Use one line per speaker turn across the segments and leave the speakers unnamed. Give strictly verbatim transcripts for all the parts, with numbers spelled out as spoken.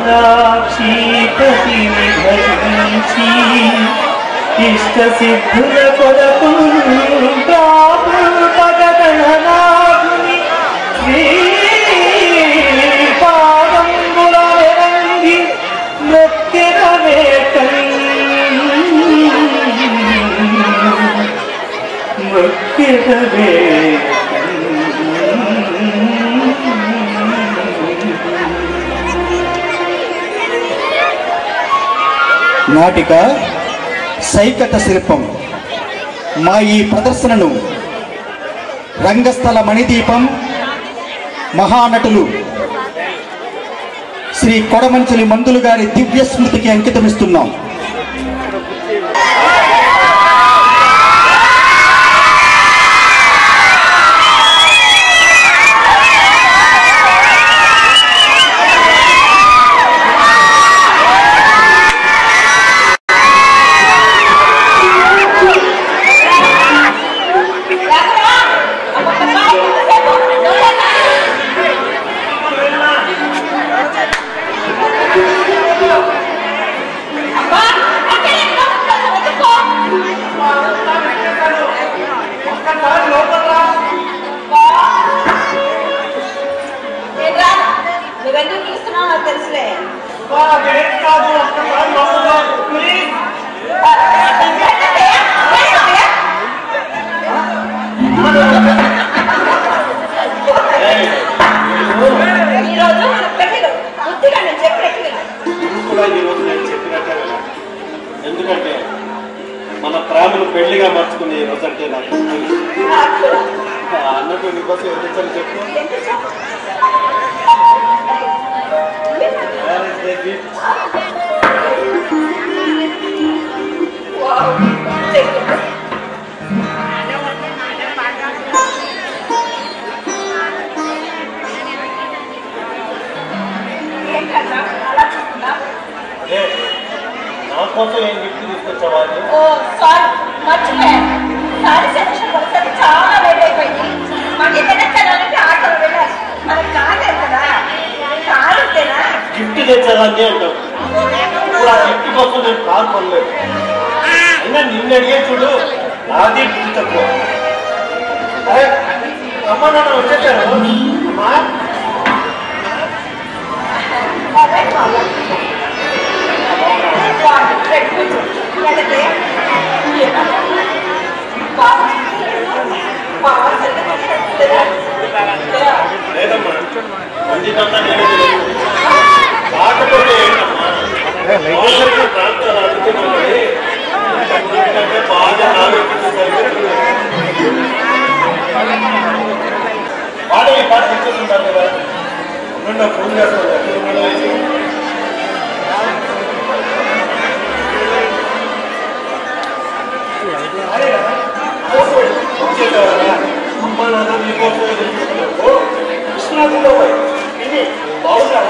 కమలాక్షీపతిని భరించి ఇష్ట సిద్ధుల కొరకు పగదనాథుని పాదంబుల వెరంగి నృత్యన వేటని నృత్యన వేట
నాటిక సైకత శిల్పం. మా ఈ ప్రదర్శనను రంగస్థల మణిదీపం మహానటులు శ్రీ కొడమంచిలి మందులు గారి దివ్య స్మృతికి అంకితమిస్తున్నాం.
ఎందుకంటే మన ప్రేమను పెళ్లిగా మార్చుకునే ఈ రోజు అంటే నాకు అన్నట్టు నీకోసం ఎందుకని చెప్పు. అదే నా కోసం ఏం గిఫ్ట్ తీసుకొచ్చావా?
చాలా లేట్ అయిపోయింది. మళ్ళీ తెచ్చానంటే ఆటోలో వెళ్ళాలి. మనకి కాలేదు కదా, కారు ఉంటేనా
గిఫ్ట్ తెచ్చాలని అంటావు. ఇప్పుడు ఆ గిఫ్ట్ కోసం నేను కారు కొనలేదు. అయినా నిన్ను అడిగే చూడు, నాది గిఫ్ట్ తక్కువ. అమ్మ నాన్న వచ్చేసారు. అమ్మా లేదమ్మా, వండినంతా నేను కాకపోతే ఏంటమ్మా ప్రాంతాలు అడుగుతున్నాయి. ఎందుకంటే బాగా వాడే ఈ పాట తెచ్చేస్తుంటారు కదా. నిన్న ఫోన్ చేస్తాను. అమ్మ నాన్న మీకోసం కృష్ణాథులో ఇది బాగుంటారా?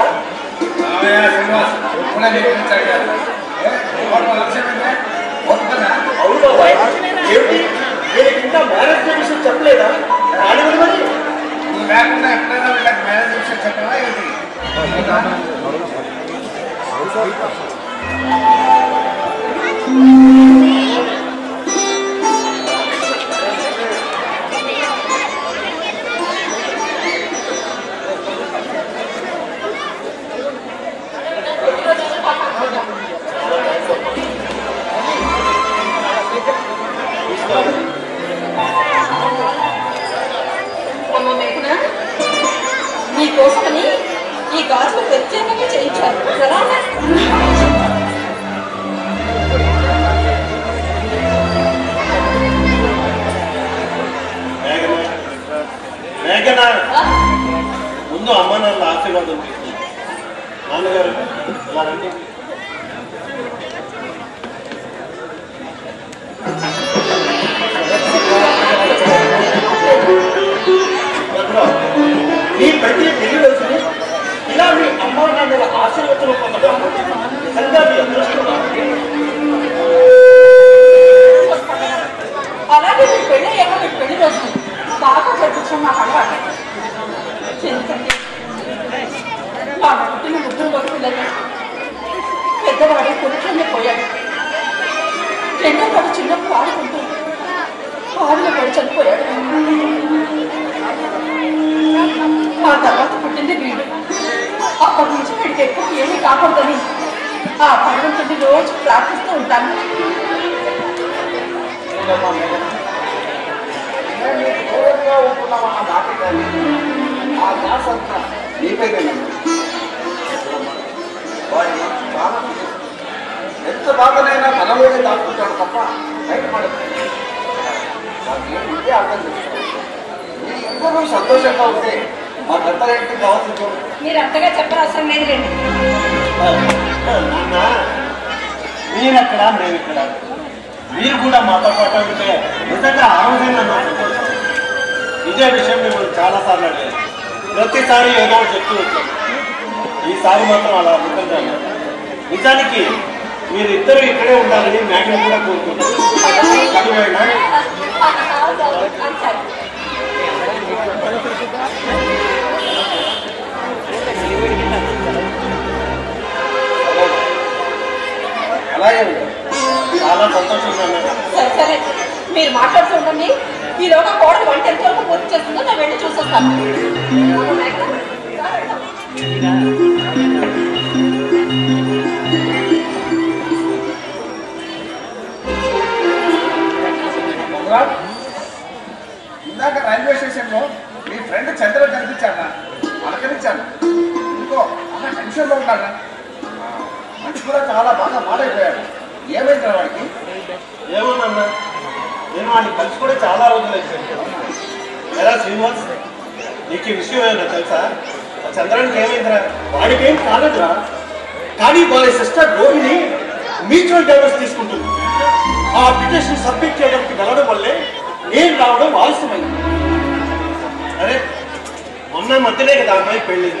అవునా ఏమిటి, వీళ్ళకి ఇంకా మ్యారేజ్ విషయం చెప్పలేదా? అని మరి
లేకుండా ఎప్పుడైనా వీళ్ళకి మ్యారేజ్ విషయం చెప్పరా ఏంటి?
మీకోసమని ఈ గాజులు ప్రత్యేకంగా చేయించారు.
ముందు అమ్మ నాన్న ఆశీర్వాదం తీసుకుంది. నాన్నగారు ఇలా రండి. మీ ప్రతి పెళ్లి రోజుని ఇలా మీ అమ్మ నాన్నల ఆశీర్వచనం పొందడం నిజంగా మీ అదృష్టం.
అలాగే మీ పెళ్లి అయ్యాక మీ పెళ్లి రోజు బాగా జరిపించడం నాకు అలవాటు. ఎందుకంటే మా పుట్టిన ముగ్గురు కొడుకులని పొద్దున్నే పోయాడు. రెండో వాడు చిన్నప్పుడు ఆడుకుంటూ ఆరులో పడి చనిపోయాడు. ఆ తర్వాత పుట్టింది వీడు. అప్పటి నుంచి వీడికి ఎక్కువ ఏమీ కాకూడదని ఆ భగవంతుడిని రోజు ప్రార్థిస్తూ ఉంటాను.
ఉంటున్నామన్న మాట కానీ ఆ ధ్యాస అంతా నీపైపోయింది. వాడి చాలా ఎంత బాధనైనా తనలోనే దాచుకుంటాడు తప్ప బయటపడదు. ఇదే అర్థం చేసుకోవాలి. మీరు ఎందరూ సంతోషంగా ఉంటే మా పెద్ద రేటుకి కావాల్సింది.
మీరు అంతగా చెప్పనవసరం లేదు రండి.
మీరెక్కడ మేమిక్కడ మీరు కూడా మాతో పాటు ఉంటే నిజంగా ఆనందంగా నాకు ఇదే విషయం మిమ్మల్ని చాలాసార్లు అడిగాను. ప్రతిసారి ఏదో ఒకటి చెప్తూ వచ్చాను. ఈసారి మాత్రం అలా అనుకుంటాను. నిజానికి మీరు ఇద్దరు ఇక్కడే ఉండాలని మేడం కూడా కోరుకుంటున్నాను.
అలాగే
చాలా సంతోషంగా ఉన్నాను.
సరే సరే మీరు మాట్లాడుతూ ఉండండి. ఈలోగా కోడలు వంట ఎంత వరకు పూర్తి చేస్తుందో నేను వెళ్ళి చూసొస్తాను.
ఇందాక రైల్వే స్టేషన్ లో మీ ఫ్రెండ్ చంద్ర కనిపించాడా? అలకరించాను. ఇంకో అన్న టెన్షన్ లో ఉంటాడా? మంచి కూడా చాలా బాగా మాడైపోయాడు. ఏమైంది వాడికి?
ఏమోనన్నా నేను వాడిని కలిసి కూడా చాలా రోజులు వచ్చాను. ఎలా శ్రీనివాస్, నీకు ఈ విషయం ఏమైనా తెలుసా? ఆ చంద్రానికి ఏమైందిరా? వాడికి ఏం కాలేదురా, కానీ వాళ్ళ సిస్టర్ రోహిణి మ్యూచువల్ డైవర్స్ తీసుకుంటుంది. ఆ అప్లికేషన్ సబ్మిట్ చేయడానికి వెళ్ళడం వల్లే నేను రావడం ఆలస్యమైంది. అరే మొన్న మధ్యనే కదా అమ్మాయి పెళ్ళింది.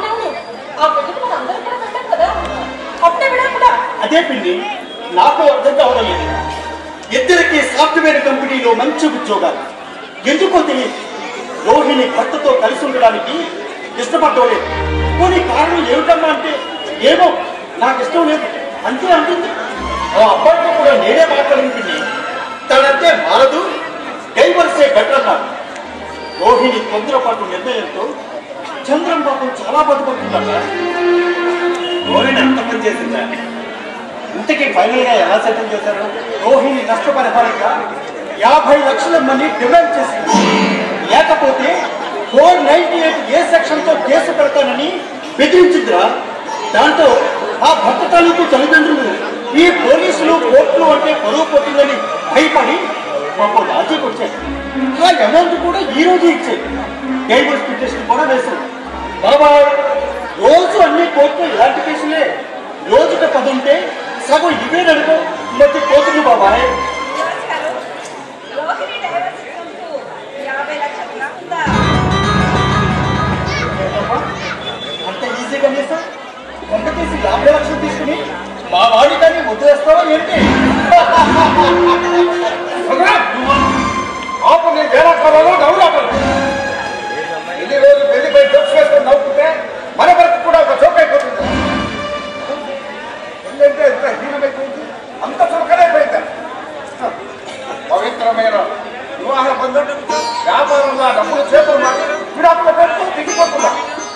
అదే పిండి నాకు అర్థం కావడం లేదు. ఇద్దరికి సాఫ్ట్వేర్ కంపెనీలో మంచి ఉద్యోగాలు, ఎందుకో తెలియదు రోహిణి భర్తతో కలిసి ఉండడానికి ఇష్టపడటం లేదు. కొన్ని కారణం ఏమిటమ్మా అంటే ఏమో నాకు ఇష్టం లేదు అంతే అంటుంది. ఆ అబ్బాయితో కూడా నేనే మాట్లాడింది. తనంతే మారదు, డైవర్సే బెటర్ అన్నారు. రోహిణి తొందరపాటు నిర్ణయంతో చంద్రం పాపం చాలా బతుకుంటుందట. రోహిణి అంత పని చేసిందా? ఇంతకీ ఫైనల్ గా ఎలా సెటిల్ చేశారు? రోహిణి నష్టపరిహారంగా యాభై లక్షల మనీ డిమాండ్ చేసింది. లేకపోతే four ninety eight A section తో కేసు పెడతానని బెదిరించిందిరా. దాంతో ఆ భర్త తాలూకు తల్లిదండ్రులు ఈ పోలీసులు కోర్టులు అంటే పరువు పోతుందని భయపడి పాపం రాజీకి వచ్చారు. ఆ అమౌంట్ కూడా ఈ రోజు ఇచ్చారు. డైవర్స్ పిటిషన్ కూడా వేశారు. బాబాయ్ రోజు అన్ని కోర్టులు ఇలాంటి కేసులే. రోజుకి పది ఉంటే సగం ఇవే నడుకో మధ్య పోతుంది బాబాయ్. అంత ఈజీగానే సార్ వంట చేసి యాభై లక్షలు తీసుకుని మా వాడి కానీ వదిలేస్తావా ఏంటి?
ఆపు, నేను వేలాకాలలో నవ్వులాటలు. ఎన్ని రోజులు పెళ్లిపై జోక్స్ వేసుకొని నవ్వుకుంటే మన వరకు కూడా ఒక జోక్ అయిపోతుంది. ఎందుకంటే ఎంత హీనమైపోయింది, అంత చులకనైపోయింది. పవిత్రమైన వివాహ బంధం వ్యాపారంలో డబ్బులు చేతులు మారి విడాకుల పేరుతో దిగిపోతున్నా.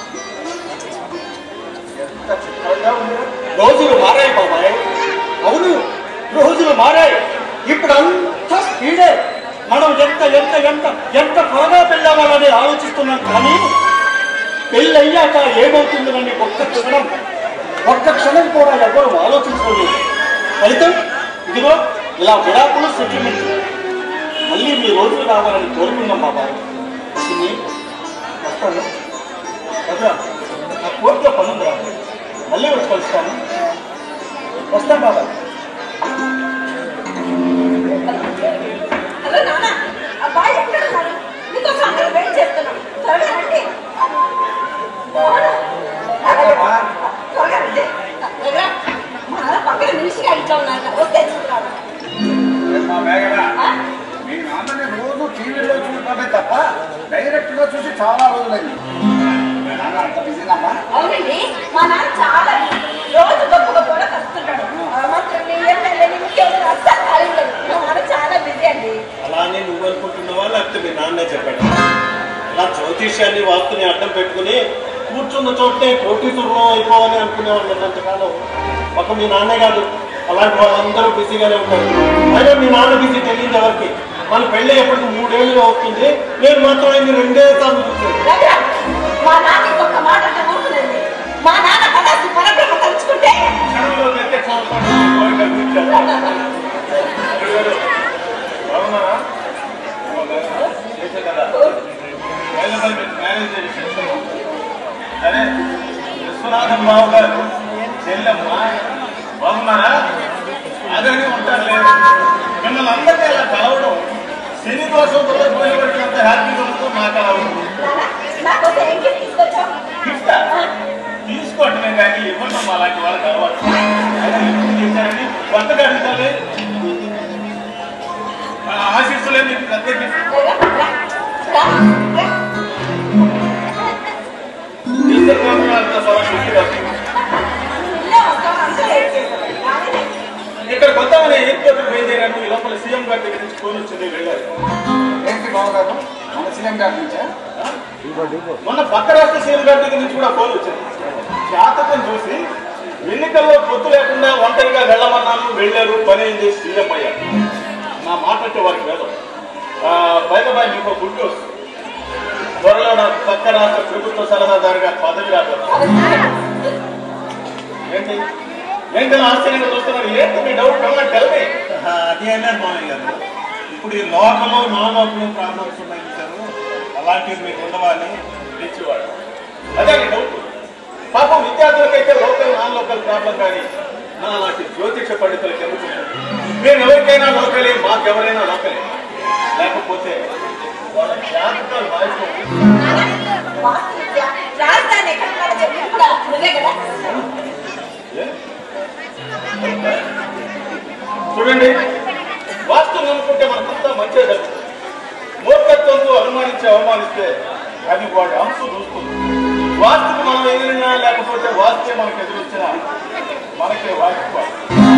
ఎంత చిత్రంగా ఉంది.
రోజులు మారాయి బాబాయ్. అవును, రోజులు మారాయి. ఇప్పుడు అంతా స్పీడే. మనం ఎంత ఎంత ఎంత ఎంత త్వరగా పెళ్ళావాలని ఆలోచిస్తున్నాం. కానీ పెళ్ళి అయ్యాక ఏమవుతుందని ఒక్క క్షణం ఒక్క క్షణం కూడా ఎవరు ఆలోచించుకోలేదు. ఫలితం ఇదిగో ఇలా విడాకులు సెటిల్మెంట్. మళ్ళీ మీ రోజులు కావాలని కోరుకున్నాం బాబాయ్. వస్తాను కదా, నా కోర్టులో పనుంది. మళ్ళీ వచ్చి కలుస్తాను. వస్తాను బాబాయ్.
హలో నాన్న, అబ్బాయి ఎక్కడ ఉన్నారు? మీకోసం అందరూ వెయిట్ చేస్తున్నాం. త్వరగా రండి. త్వరగా రండి. మా పక్కన నిమిషంగా ఇంట్లో ఉన్నారు. వస్తే చూడాలి.
మా మేఘన, మీ నాన్నని రోజు టీవీలో చూడటమే తప్ప డైరెక్ట్ గా చూసి చాలా రోజులైంది. నాన్న అంత బిజీనమ్మా?
అవునండి, మా నాన్న చాలా రోజు గొప్ప గొప్ప కలుస్తుంటాడు. మాత్రం
పెట్టుకుని కూర్చున్న చోటే కోటీశ్వరం అయిపోవాలని అనుకునేవాళ్ళు ఉన్నంతకాలం ఒక మీ నాన్నే కాదు అలాంటి వాళ్ళందరూ బిజీగానే ఉంటారు. అయినా మీ నాన్న బిజీ తెలియదు ఎవరికి. మన పెళ్ళి ఎప్పటికి మూడేళ్ళు అవుతుంది, నేను మాత్రం అయింది రెండే సార్లు చూస్తాను.
అరే విశ్వనాథం బాబు గారు చెల్లెమ్మ బాగున్నారా? అదని ఉంటారు లేదు. మిమ్మల్ని అందరికీ అలా కలవడం శని దోషం తొలగిపోయినట్టు హ్యాపీగా ఉంటుందో నాకు అలా ఉంటుంది. తీసుకోవటమే కానీ ఇవ్వటం అలాంటి వాళ్ళకి అలవాటు. చేశారని కొత్తగా అడుగుతాలే ఆశిస్తులే మీకు ప్రత్యేక ఇక్కడ కొత్తమని ఎయిర్పోర్ట్ బయలుదేరాను. ఈ లోపల సీఎం గారి దగ్గర నుంచి ఫోన్ వచ్చింది, వెళ్ళారు. ఏంటి బాబు మన సీఎం గారి నుంచా? మొన్న పక్క రాష్ట్ర సీఎం గారి దగ్గర నుంచి కూడా ఫోన్ వచ్చింది. జాతకం చూసి ఎన్నికల్లో పొత్తు లేకుండా ఒంటరిగా వెళ్ళమన్నాను, వెళ్ళారు, పని అయింది, సీఎం అయ్యారు. నా మాట అంటే వారికి వేదం. బయట బాయ్ మీకు గుడ్ న్యూస్, త్వరలో నా పక్క రాష్ట్ర ప్రభుత్వ సలహాదారుగా పదవి రాబోతున్నారు. ఏంటి ఏంటని ఆశ్చర్యంగా చూస్తున్నారు? ఏంటి మీ డౌట్? Come on tell me.
అదే అన్నారు మామయ్య గారు. ఇప్పుడు ఈ లోకలు నాన్ లోకల్ ప్రాబ్లమ్స్ ఉన్నాయి సార్, అలాంటివి మీకు ఉండవని
తెచ్చేవాడు. అదే డౌట్. పాపం విద్యార్థులకైతే లోకల్ నాన్ లోకల్ ప్రాబ్లం కానీ నా అలాంటి జ్యోతిష పండితులకు ఎందుకు? మేము ఎవరికైనా లోకలే, మాకెవరైనా లోకలే. లేకపోతే వాళ్ళ జాతకాలు మార్చుకోండి. చూడండి, వాస్తు నమ్ముకుంటే మనకంతా మంచిగా జరుగుతుంది. మూర్ఖత్వంతో అనుమానించి అవమానిస్తే అది వాడి అంశం చూస్తుంది. వాస్తుకు మనం ఎదురైనా లేకపోతే వాస్తే మనకు ఎదురొచ్చినా మనకే వాడుకోవాలి.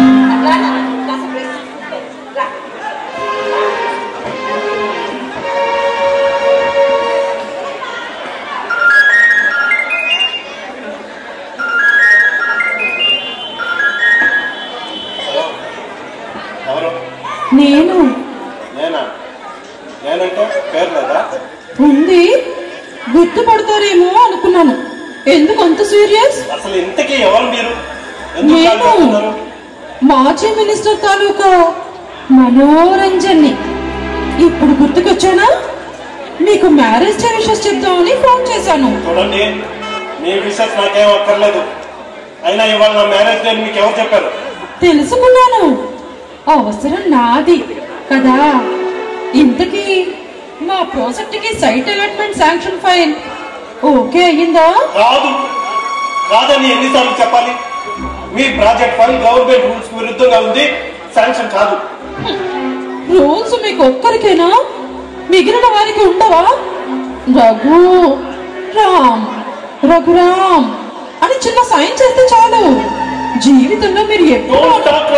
నేను
నేనా? నేనంటే పేరు లేదా?
ఉంది, గుర్తుపడతారేమో అనుకున్నాను. ఎందుకు అంత సీరియస్?
అసలు ఇంతకీ ఎవరు మీరు?
నేను మాజీ మినిస్టర్ తాలూకా మనోరంజన్ని. ఇప్పుడు గుర్తుకొచ్చానా? మీకు మ్యారేజ్ డే విషెస్ చెప్తామని ఫోన్ చేశాను.
చూడండి, మీ విషెస్ నాకేం అక్కర్లేదు. అయినా ఇవాళ నా మ్యారేజ్ డే మీకు ఎవరు చెప్పారు?
తెలుసుకున్నాను, అవసరం నాది కదా. ఇంతకీ మా ప్రాజెక్ట్ కి site allotment sanction file okay అయ్యిందా?
కాదు కాదని ఎన్నిసార్లు చెప్పాలి? మీ ప్రాజెక్ట్ ఫైల్ గవర్నమెంట్ రూల్స్ కు విరుద్ధంగా ఉంది, శాంక్షన్ కాదు.
రూల్స్ మీకు ఒక్కరికేనా? మిగిలిన వారికి ఉండవా? రఘు రామ్ రఘురామ్ అని చిన్న సైన్ చేస్తే చాలు. జీవితంలో మీరు ఎప్పుడు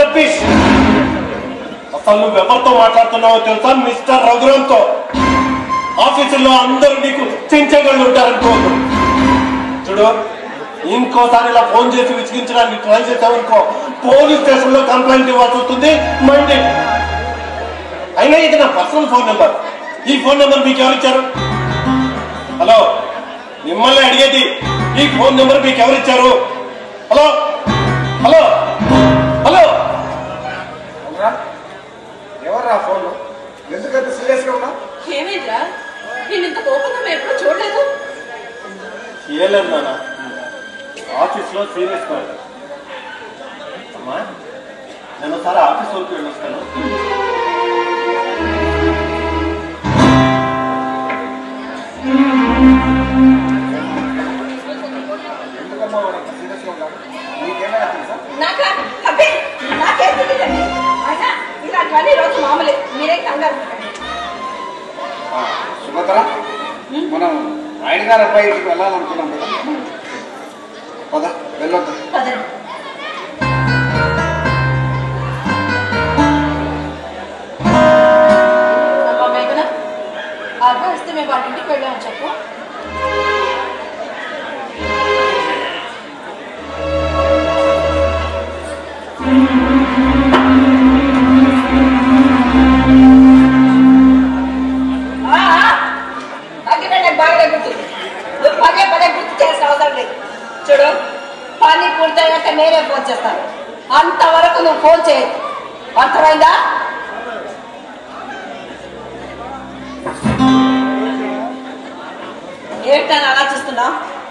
అసలు నువ్వు ఎవరితో మాట్లాడుతున్నావో తెలుసా? మిస్టర్ రఘురామ్తో. ఆఫీసుల్లో అందరూ నీకు చించగళ్ళు ఉంటారనుకోవద్దు. చూడు, ఇంకోసారి ఇలా ఫోన్ చేసి విసిగించడానికి ట్రై చేసావనుకో, పోలీస్ స్టేషన్ లో కంప్లైంట్ ఇవ్వాల్సి వస్తుంది. మైండ్. అయినా ఇది నా పర్సనల్ ఫోన్ నెంబర్. ఈ ఫోన్ నెంబర్ మీకు ఎవరిచ్చారు? హలో, మిమ్మల్ని అడిగేది, ఈ ఫోన్ నెంబర్ మీకు ఎవరిచ్చారు? హలో హలో హలో
ఎవర్రా ఫోన్? ఎందుకంటే సీరియస్ గా ఉన్నా?
ఏమైందిరా? నేను ఇంత కోపంగా మేము ఎప్పుడు చూడలేదు.
చేయలేదు నాన్న, ఆఫీస్ లో సీరియస్ గా. అమ్మా, నేను ఒకసారి ఆఫీస్ వరకు వెళ్ళొస్తాను.
ఎందుకమ్మా వాడు సీరియస్ గా ఉన్నాడు? నీకేమైనా తెలుసా?
ఇలాంటివన్నీ రోజు మామూలే, మీరే కంగారు.
సుభద్ర, మనం ఆయన గారి అబ్బాయికి వెళ్ళాలనుకున్నాం కదా, పద వెళ్ళొద్దు.
అబ్బాయి వస్తే మేము వాళ్ళ ఇంటికి వెళ్ళామని చెప్పు. అంతవరకు నువ్వు ఫోన్ చేయదు. అర్థమైందా? ఏంటని అలా చూస్తున్నా?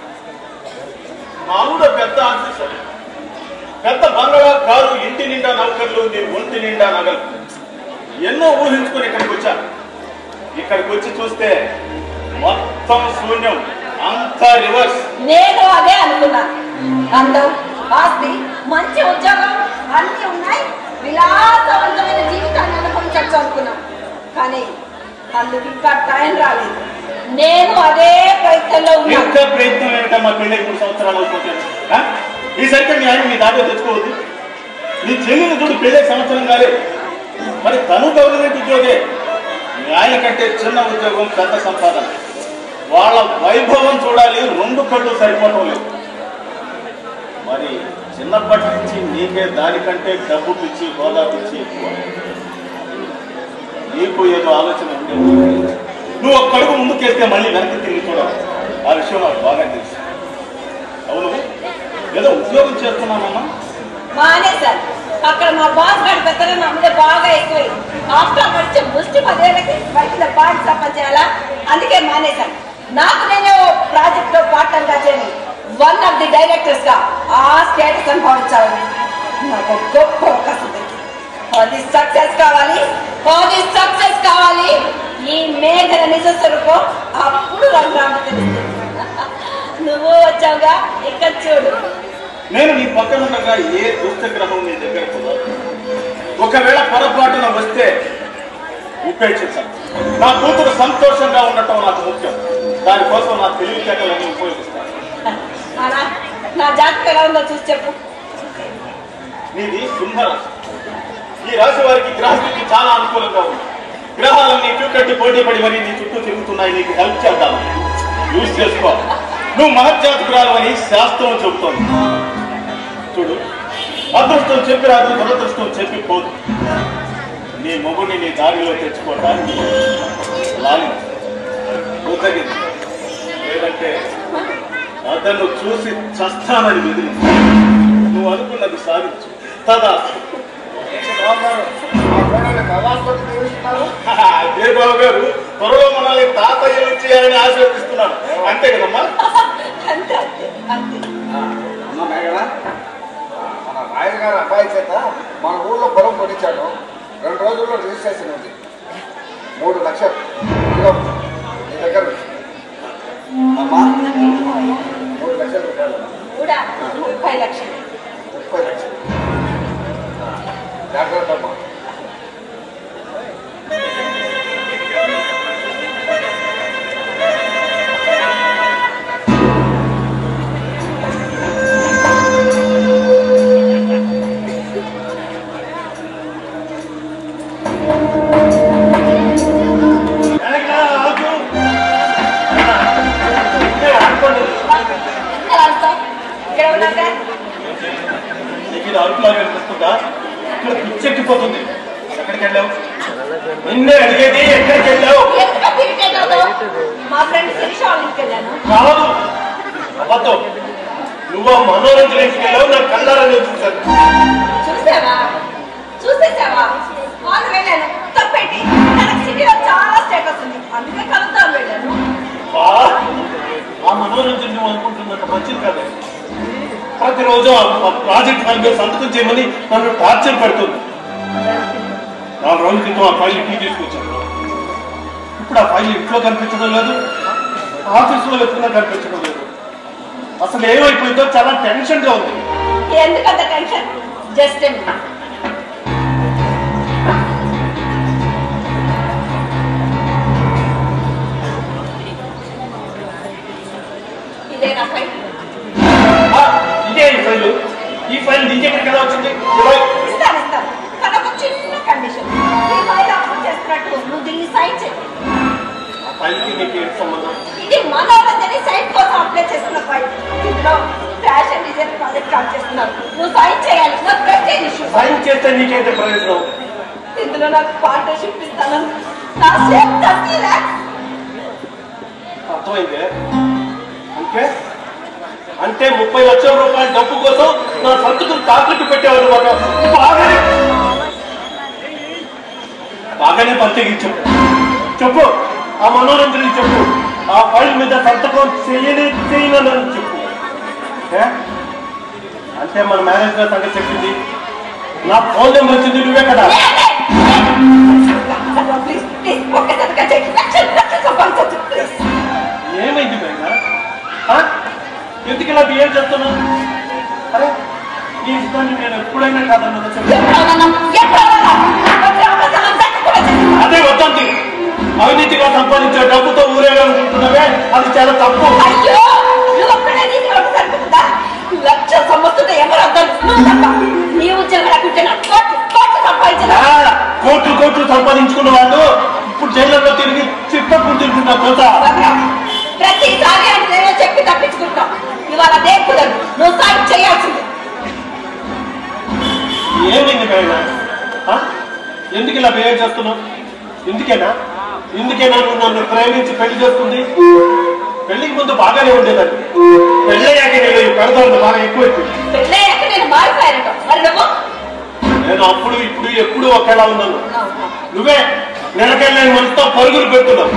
మామూలు పెద్ద ఆఫీసర్, పెద్ద బంగళా, కారు, ఇంటి నిండా నౌకర్లు, నీ ఒంటి నిండా నగలు, ఎన్నో ఊహించుకుని ఇక్కడికి వచ్చాను. ఇక్కడికి వచ్చి చూస్తే మొత్తం శూన్యం, అంతా రివర్స్.
నేను అదే అనుకున్నా. అందం, ఆస్తి, మంచి ఉద్యోగం అన్ని ఉన్నాయి, విలాసవంతమైన జీవితాన్ని అనుభవించచ్చు అనుకున్నా. కానీ అందుకు ఇంకా టైం రాలేదు. నేను అదే ప్రయత్నంలో ఉన్నా.
ఇంకా ప్రయత్నం ఏమిటమ్మా? పెళ్ళి మూడు సంవత్సరాలు అవుతుంటాను. ఈసరికి మీ ఆయన మీ దాంట్లో తెచ్చుకోవద్దు. నీ చెల్లిని చూడు, పెళ్ళే సంవత్సరం కాలేదు. మరి తను గవర్నమెంట్ ఉద్యోగే. మీ ఆయన కంటే చిన్న ఉద్యోగం, పెద్ద సంపాదన. వాళ్ళ వైభవం చూడాలి, రెండు కళ్ళు సరిపోవటం లేదు. మరి చిన్నప్పటి నుంచి నీకే దానికంటే డబ్బు పిచ్చి, హోదా పిచ్చి ఎక్కువ. నీకు ఏదో ఆలోచన ఉండేది. నువ్వు ఒక్క అడుగు ముందుకేస్తే మళ్ళీ వెనక్కి తిరిగి చూడాలి. ఆ విషయం నాకు బాగా తెలుసు. అవును, ఏదో ఉద్యోగం చేస్తున్నానమ్మా.
మానేశాను. అక్కడ మా బాస్ గారి పెద్దలు నా మీద బాగా ఎక్కువ. ఆఫ్టర్ వచ్చే ముష్టి పదేళ్ళకి బయట పార్టీ సంపాదించాలా, అందుకే మానేశాను. నాకు నేనే ఓ ప్రాజెక్ట్ లో పార్ట్ టైం గా చేయాలి, వన్ ఆఫ్ ది డైరెక్టర్స్ గా ఆ స్టేటస్ అనుభవించాలని నాకు గొప్ప అవకాశం దొరికింది. అది సక్సెస్ కావాలి, అది సక్సెస్ కావాలి. ఈ మేఘన నిజ స్వరూపం అప్పుడు రంగు తెలుస్తుంది. నువ్వు వచ్చావుగా, ఇక్కడ చూడు.
నేను నీ పక్కన ఉండగా ఏ దుష్టగ్రహం నీ దగ్గరకు రాదు. ఒకవేళ పొరపాటున వస్తే ఉపేక్షించాను. నా కూతురు సంతోషంగా ఉండటం నాకు ముఖ్యం. దానికోసం నా తెలివితేటలన్నీ ఉపయోగిస్తాను.
అలా నా జాతకం ఎలా ఉందో చూసి చెప్పు.
నీది సింహరాశి. ఈ రాశి వారికి గ్రహస్థితి చాలా అనుకూలంగా ఉంది. గ్రహాలన్నీ చూకట్టి పోటీ పడి మరి నీ చుట్టూ తిరుగుతున్నాయి. నీకు హెల్ప్ చేద్దాం, యూజ్ చేసుకో. నువ్వు మహర్జాతకురాలు అని శాస్త్రం చెబుతోంది. చూడు, అదృష్టం చెప్పి రాదు, దురదృష్టం చెప్పి పోదు. నీ మొగుడిని నీ దారిలో తెచ్చుకోవడానికి లాలి ఉద్దగింది. లేదంటే అతను చూసి చస్తానని బెదిరి. నువ్వు అనుకున్నది సాధించు. తదా అదే బాబు గారు, త్వరలో మనల్ని తాతయ్యలు చేయాలని ఆశీర్వదిస్తున్నాను. అంతే కదమ్మా?
అమ్మ మేఘన, మన రాయల్ గారి అబ్బాయి చేత మన ఊళ్ళో పొలం కొనిచ్చాడు. రెండు రోజుల్లో రిజిస్ట్రేషన్ ఉంది. మూడు లక్షలు ఇదిగో నీ దగ్గర ఉంది. అమ్మా, మూడు లక్షల రూపాయలు.
ముప్పై లక్షలు
ముప్పై లక్షలు జాగ్రత్త అమ్మా.
అరుపులాగా అనిపిస్తుందా? ఇక్కడ పిచ్చెక్కిపోతుంది. ఎక్కడికి వెళ్ళావు? నిన్నే అడిగేది, ఎక్కడికి వెళ్ళావు?
మా ఫ్రెండ్ శిరీష వాళ్ళ ఇంటికి వెళ్ళాను.
కాదు, అబద్ధం. నువ్వు మనోరంజన ఇంటికి వెళ్ళావు, నాకు కళ్ళారని చూశాను.
చూసావా చూసేసావా వాళ్ళు వెళ్ళాను. తప్పేంటి? తనకి సిటీలో చాలా స్టేటస్ ఉంది, అందుకే కలుద్దాం వెళ్ళాను.
ఆ మనోరంజన్ నువ్వు అనుకుంటున్నంత మంచిది కదా. ప్రతిరోజు ఆ ప్రాజెక్ట్ ఫైల్ మీద సంతకం చేయమని నన్ను టార్చర్ పెడుతుంది. నాలుగు రోజుల క్రితం ఆ ఫైల్ ఇంటికి తీసుకొచ్చాను. ఇప్పుడు ఆ ఫైల్ ఇంట్లో కనిపించడం లేదు, ఆఫీసులో వెతున్నా కనిపించడం లేదు. అసలు ఏమైపోయిందో చాలా టెన్షన్ గా ఉంది.
ఎందుకంత టెన్షన్? జస్ట్ ఇదే నా ఫైల్.
ఇదే ఈ ఫైల్. ఈ ఫైల్ నీ దగ్గరికి ఎలా వచ్చింది?
ఇస్తాను ఇస్తాను కానీ ఒక చిన్న కండిషన్. ఈ ఫైల్ అప్లోడ్ చేస్తున్నట్టు నువ్వు దీన్ని సైన్ చేయి.
ఆ ఫైల్కి నీకు ఏంటి సంబంధం?
ఇది మనోరంజని సైట్ కోసం అప్లై చేస్తున్న ఫైల్. ఇందులో ఫ్యాషన్ డిజైన్ ప్రాజెక్ట్ స్టార్ట్ చేస్తున్నారు. నువ్వు సైన్ చేయాలి. నాకు ప్రెస్టేజ్ ఇష్యూ.
సైన్ చేస్తే నీకైతే ప్రయోజనం?
ఇందులో నాకు పార్ట్నర్షిప్ ఇస్తాను. నా షేర్ థర్టీ ల్యాక్స్.
అర్థమైందే. అంటే
అంటే ముప్పై లక్షల రూపాయల డబ్బు కోసం నా సంతకం తాకట్టు పెట్టేవాడు బాగా బాగానే బాగానే ప్రత్యేకించు చెప్పు ఆ మనోరంజని చెప్పు ఆ ఫైల్ మీద సంతకం చేయని చేయనని చెప్పు అంటే మన మేనేజర్ సంగతి చెప్పింది నా ఫోన్ నెంబర్ వచ్చింది నువ్వే కదా ఏమైంది బయట ఎందుకు ఇలా బిహేవ్ చేస్తున్నావు అరే నీ ఇష్టాన్ని నేను ఎప్పుడైనా కాదన్నదా చెప్పు అదే వద్దంతి అవినీతిగా సంపాదించే డబ్బుతో ఊరేగాలనుకుంటున్నావే అది చాలా తప్పు
లక్ష సంవత్సరం ఎవరు నీ ఉద్యోగం
కోట్లు కోట్లు సంపాదించుకున్న వాళ్ళు ఇప్పుడు జైల్లో తిరిగి చిప్పకు తింటున్నా కోత
ప్రతిసారి అంటే నేను చెప్పి తప్పించుకుంటాం ఇవాళ అదే కుదరదు నువ్వు సాయం చేయాల్సింది
ఏమైంది బయట ఎందుకు ఇలా బిహేవ్ చేస్తున్నావు ఎందుకేనా ఎందుకేనా నువ్వు నన్ను ప్రేమించి పెళ్లి చేస్తుంది పెళ్లికి ముందు బాగానే ఉండేదాన్ని పెళ్ళయ్యాక నేను పెడతాను బాగా ఎక్కువైపోయింది
పెళ్ళయ్యాక నేను మారిపోయాను మరి నువ్వు
నేను అప్పుడు ఇప్పుడు ఎప్పుడు ఒకేలా ఉన్నాను నువ్వే నెలకెళ్ళని మనసుతో పరుగులు పెడుతున్నావు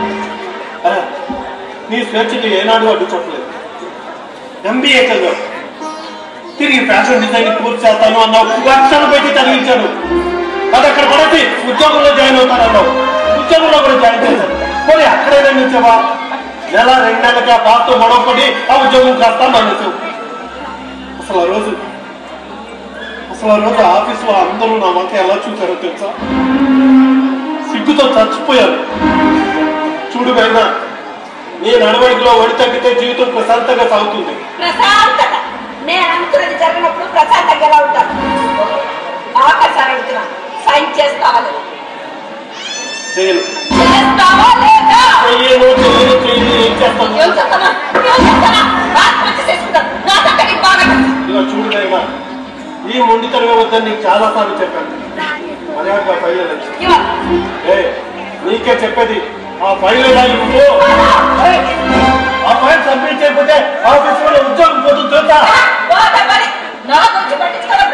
నీ స్వేచ్ఛకి ఏనాడు అడ్డు చెప్పలేదు ఎంబీఏ చదివావు తిరిగి ఫ్యాషన్ డిజైన్ పూర్తి చేస్తాను అన్నావు లక్షలు పెట్టి చదివించాను అది అక్కడ పడేసి ఉద్యోగంలో జాయిన్ అవుతానన్నావు ఉద్యోగంలో కూడా జాయిన్ చేశాను పోనీ అక్కడైనా నిలిచావా నెల రెండు నెలలకి ఆ బాధతో గొడవపడి ఆ ఉద్యోగం కాస్తా మానేసావు అసలు ఆ రోజు అసలు ఆ రోజు ఆఫీసులో అందరూ నా వంక ఎలా చూశారో తెలుసా సిగ్గుతో చచ్చిపోయారు చూడు బైనా నీ నడవడికలో ఒడి తగ్గితే జీవితం ప్రశాంతంగా సాగుతుంది
ప్రశాంతత నేను అనుకున్నది జరిగినప్పుడు ప్రశాంతంగా ఎలా ఉంటాను ఆకాశాన్ని అడుగుతున్నా సైన్ చేస్తావా
చేయను
చేస్తావా లేదా
చెయ్యను చెయ్యను చెయ్యను ఏం చేస్తాను
ఏం చెప్తానా ఏం చెప్తానా ఆత్మహత్య చేసుకుంటాను నా దగ్గర బాగా
ఇలా చూడు బైనా ఈ మొండితనమే వద్దని నీకు చాలా సార్లు చెప్పాను మర్యాదగా ఫైల్ ఏ నీకే చెప్పేది ఆ ఫైల్ ఇవ్వు ఆ ఫైల్ సబ్మిట్ చేయకపోతే ఆఫీస్ లో ఉద్యోగం పోతుంది చూద్దా
నా గురించి పట్టించుకోవాలి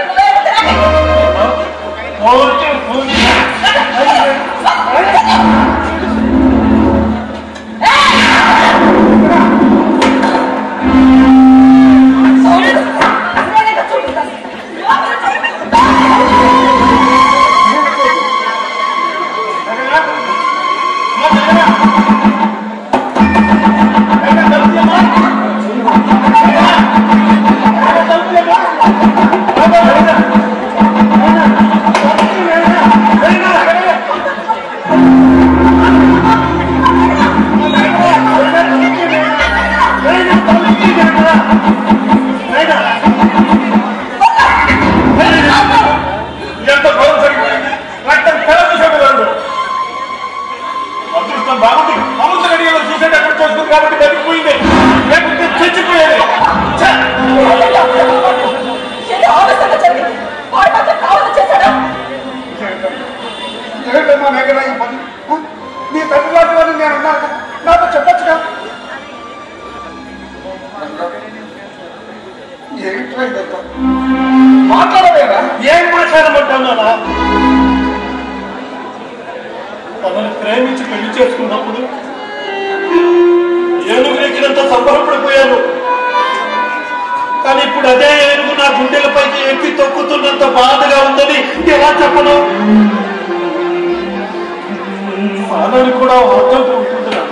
నీ తండ్రి లాంటి వాడిని నేను ఉన్నాను నాతో చెప్పొచ్చుగా ఏంటో మాట్లాడలేదా
ఏం మాట్లాడమంటాను అలా తనని ప్రేమించి పెళ్లి చేసుకున్నప్పుడు ఏనుగు ఎక్కినంత సంబరపడిపోయాను కానీ ఇప్పుడు అదే ఏనుగు నా గుండెలపైకి ఎక్కి తొక్కుతున్నంత బాధగా ఉందని ఎలా చెప్పను సాధారణ కూడా అర్థం ఉంటున్నాను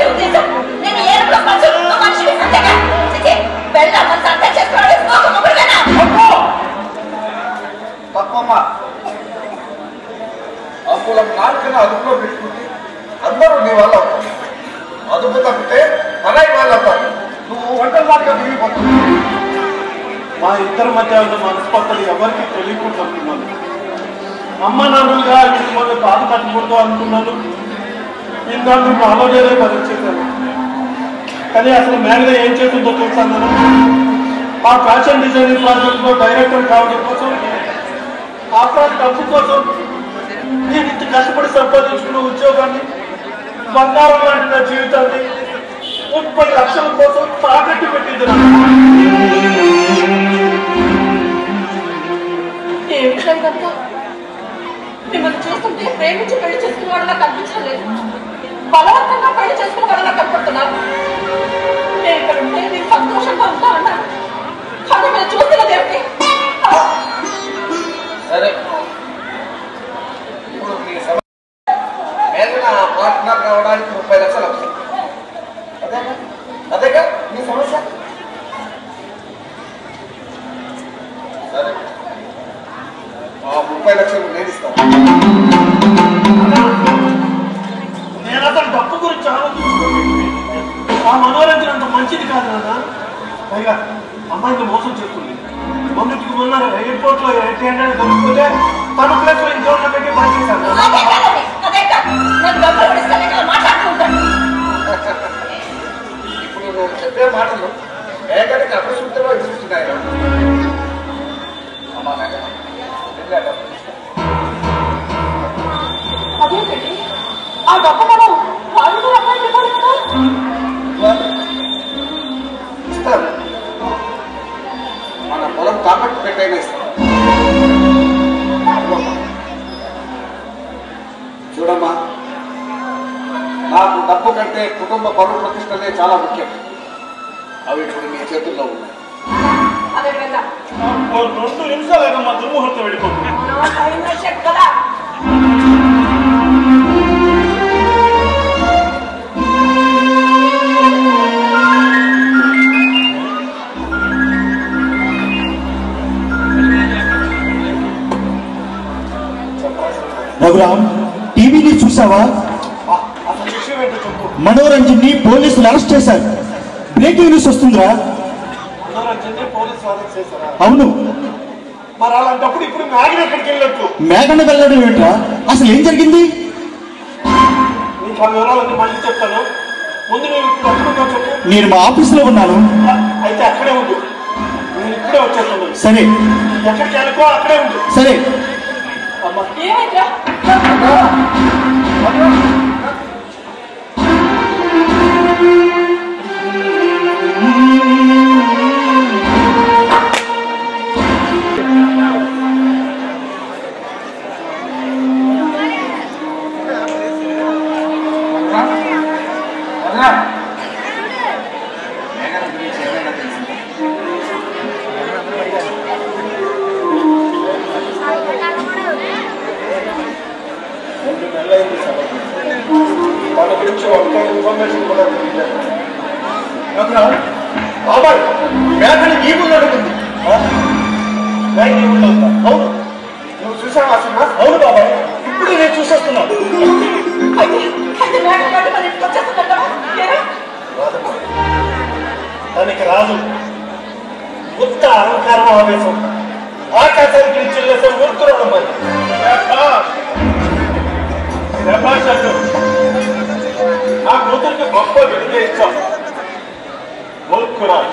తప్పమ్మా అప్పుడు నాలుకను అదుపులో పెట్టుకుంటే అందరూ నీ వల్ల అవుతారు అదుపు తప్పితే పరాయి వాళ్ళు అవుతారు నువ్వు ఒంటరిగా మిగిలిపోతావు
మా ఇద్దరి మధ్య ఉన్న మనస్పర్ధలు ఎవరికి తెలియకుండా అనుకున్నాను అమ్మ నాన్నలుగా మిమ్మల్ని బాధ కట్టకూడదు అనుకున్నాను ఇన్నాళ్ళు నాలోనే భరించేశాను కానీ అసలు మేనగా ఏం చేస్తుందో చూస్తాను ఆ ఫ్యాషన్ డిజైనింగ్ ప్రాజెక్ట్ లో డైరెక్టర్ కావడం కోసం ఆ డబ్బు కోసం నేను ఇంత కష్టపడి సంపాదించుకున్న ఉద్యోగాన్ని బంగారం లాంటి నా జీవితాన్ని ముప్పై లక్షల కోసం తాకట్టు పెట్టింది.
మిమ్మల్ని చూస్తుంటే ప్రేమించి పెళ్లి చేసుకున్న వాళ్ళ కనిపించలేదు, బలవంతంగా పెళ్లి చేసుకున్న వాళ్ళ కనపడుతున్నారు. నేను ఇక్కడ ఉంటే నేను సంతోషంగా ఉంటా అన్నాను, కానీ మీరు చూస్తున్నది ఏమిటి?
సరే ఇప్పుడు మీ సమస్య పార్ట్నర్ కావడానికి ముప్పై లక్షలు అవుతుంది. అదేగా అదేగా మీ సమస్య. సరే ఆ ముప్పై లక్షలు నేను ఇస్తాను.
నేను అతను డబ్బు గురించి ఆలోచించుకోండి. ఆ మనోరంజన అంత మంచిది కాదు నాన్న. పైగా అమ్మాయిని మోసం చేస్తుంది. మొన్నటికి మొన్న ఎయిర్పోర్ట్ లో ఎయిర్పోతే తన ప్లేస్ లో ఇంకో పెట్టి పనిచేశాను.
ఇప్పుడు నువ్వు చెప్పే మాటలు మేఘనికి అపరిశుద్ధిలో ఇస్తున్నాయి. అమ్మా మేఘ
అదేంటండి ఆ డబ్బు మనం వాళ్ళు కూడా అమ్మాయి చెప్పాలి కదా.
ఇస్తాను, మన పొలం తాకట్టు పెట్టైనా ఇస్తాను. చూడమ్మా, నాకు డబ్బు కంటే కుటుంబ పరువు ప్రతిష్టలే చాలా ముఖ్యం. అవి ఇప్పుడు మీ చేతుల్లో ఉన్నాయి.
అదే విధంగా
రెండు నిమిషాలు మా దుర్ముహూర్తం వెళ్ళిపోతుంది.
కదా
రఘురామ్, టీవీని చూసావా?
అసలు విషయం ఏంటో చెప్పు.
మనోరంజన్ ని పోలీసులు అరెస్ట్ చేశారు. బ్రేకింగ్ న్యూస్ వస్తుందిరా.
మనోరంజన్ పోలీసు అరెస్ట్ చేశారా?
అవును.
మరి అలాంటప్పుడు ఇప్పుడు మేఘన ఎక్కడికి వెళ్ళొచ్చు?
మేఘన వెళ్ళడం ఏంట్రా? అసలు ఏం జరిగింది?
నీకు ఆ వివరాలన్నీ మళ్ళీ చెప్తాను. ముందు నువ్వు ఇప్పుడు ఎక్కడున్నావు చెప్పు.
నేను మా ఆఫీసులో ఉన్నాను.
అయితే అక్కడే ఉండు, నేను ఇప్పుడే వచ్చేస్తున్నాను.
సరే
ఎక్కడికి వెళ్ళకో అక్కడే ఉండు.
సరే.
అమ్మా
ఏమైందా?
మేఘన గురించి ఏమైనా తెలిసిందా?
రెండు నెలలైంది సార్. వాళ్ళ గురించి ఒక్క ఇన్ఫర్మేషన్ కూడా తెలియలేదు. బాబాయ్, మేఘని ఈ ఊళ్ళో ఉంది. మేఘ ఈ ఊళ్ళో ఉందా? అవును. నువ్వు చూసావా సినిమా? అవును బాబాయ్, ఇప్పుడు నేను చూసేస్తున్నాను.
అయితే అయితే మేడం గారు మన ఇంటికి వచ్చేస్తుందంటావా? ఏరా?
రాదమ్మా, దానికి రాదు. ఉత్త అలంకారం ఆవేశం, ఆకాశానికి నిచ్చిల్లేసే మూర్ఖురాలు మరి. నా కూతురికి గొప్ప విద్య ఇచ్చాం. మూర్ఖురాలు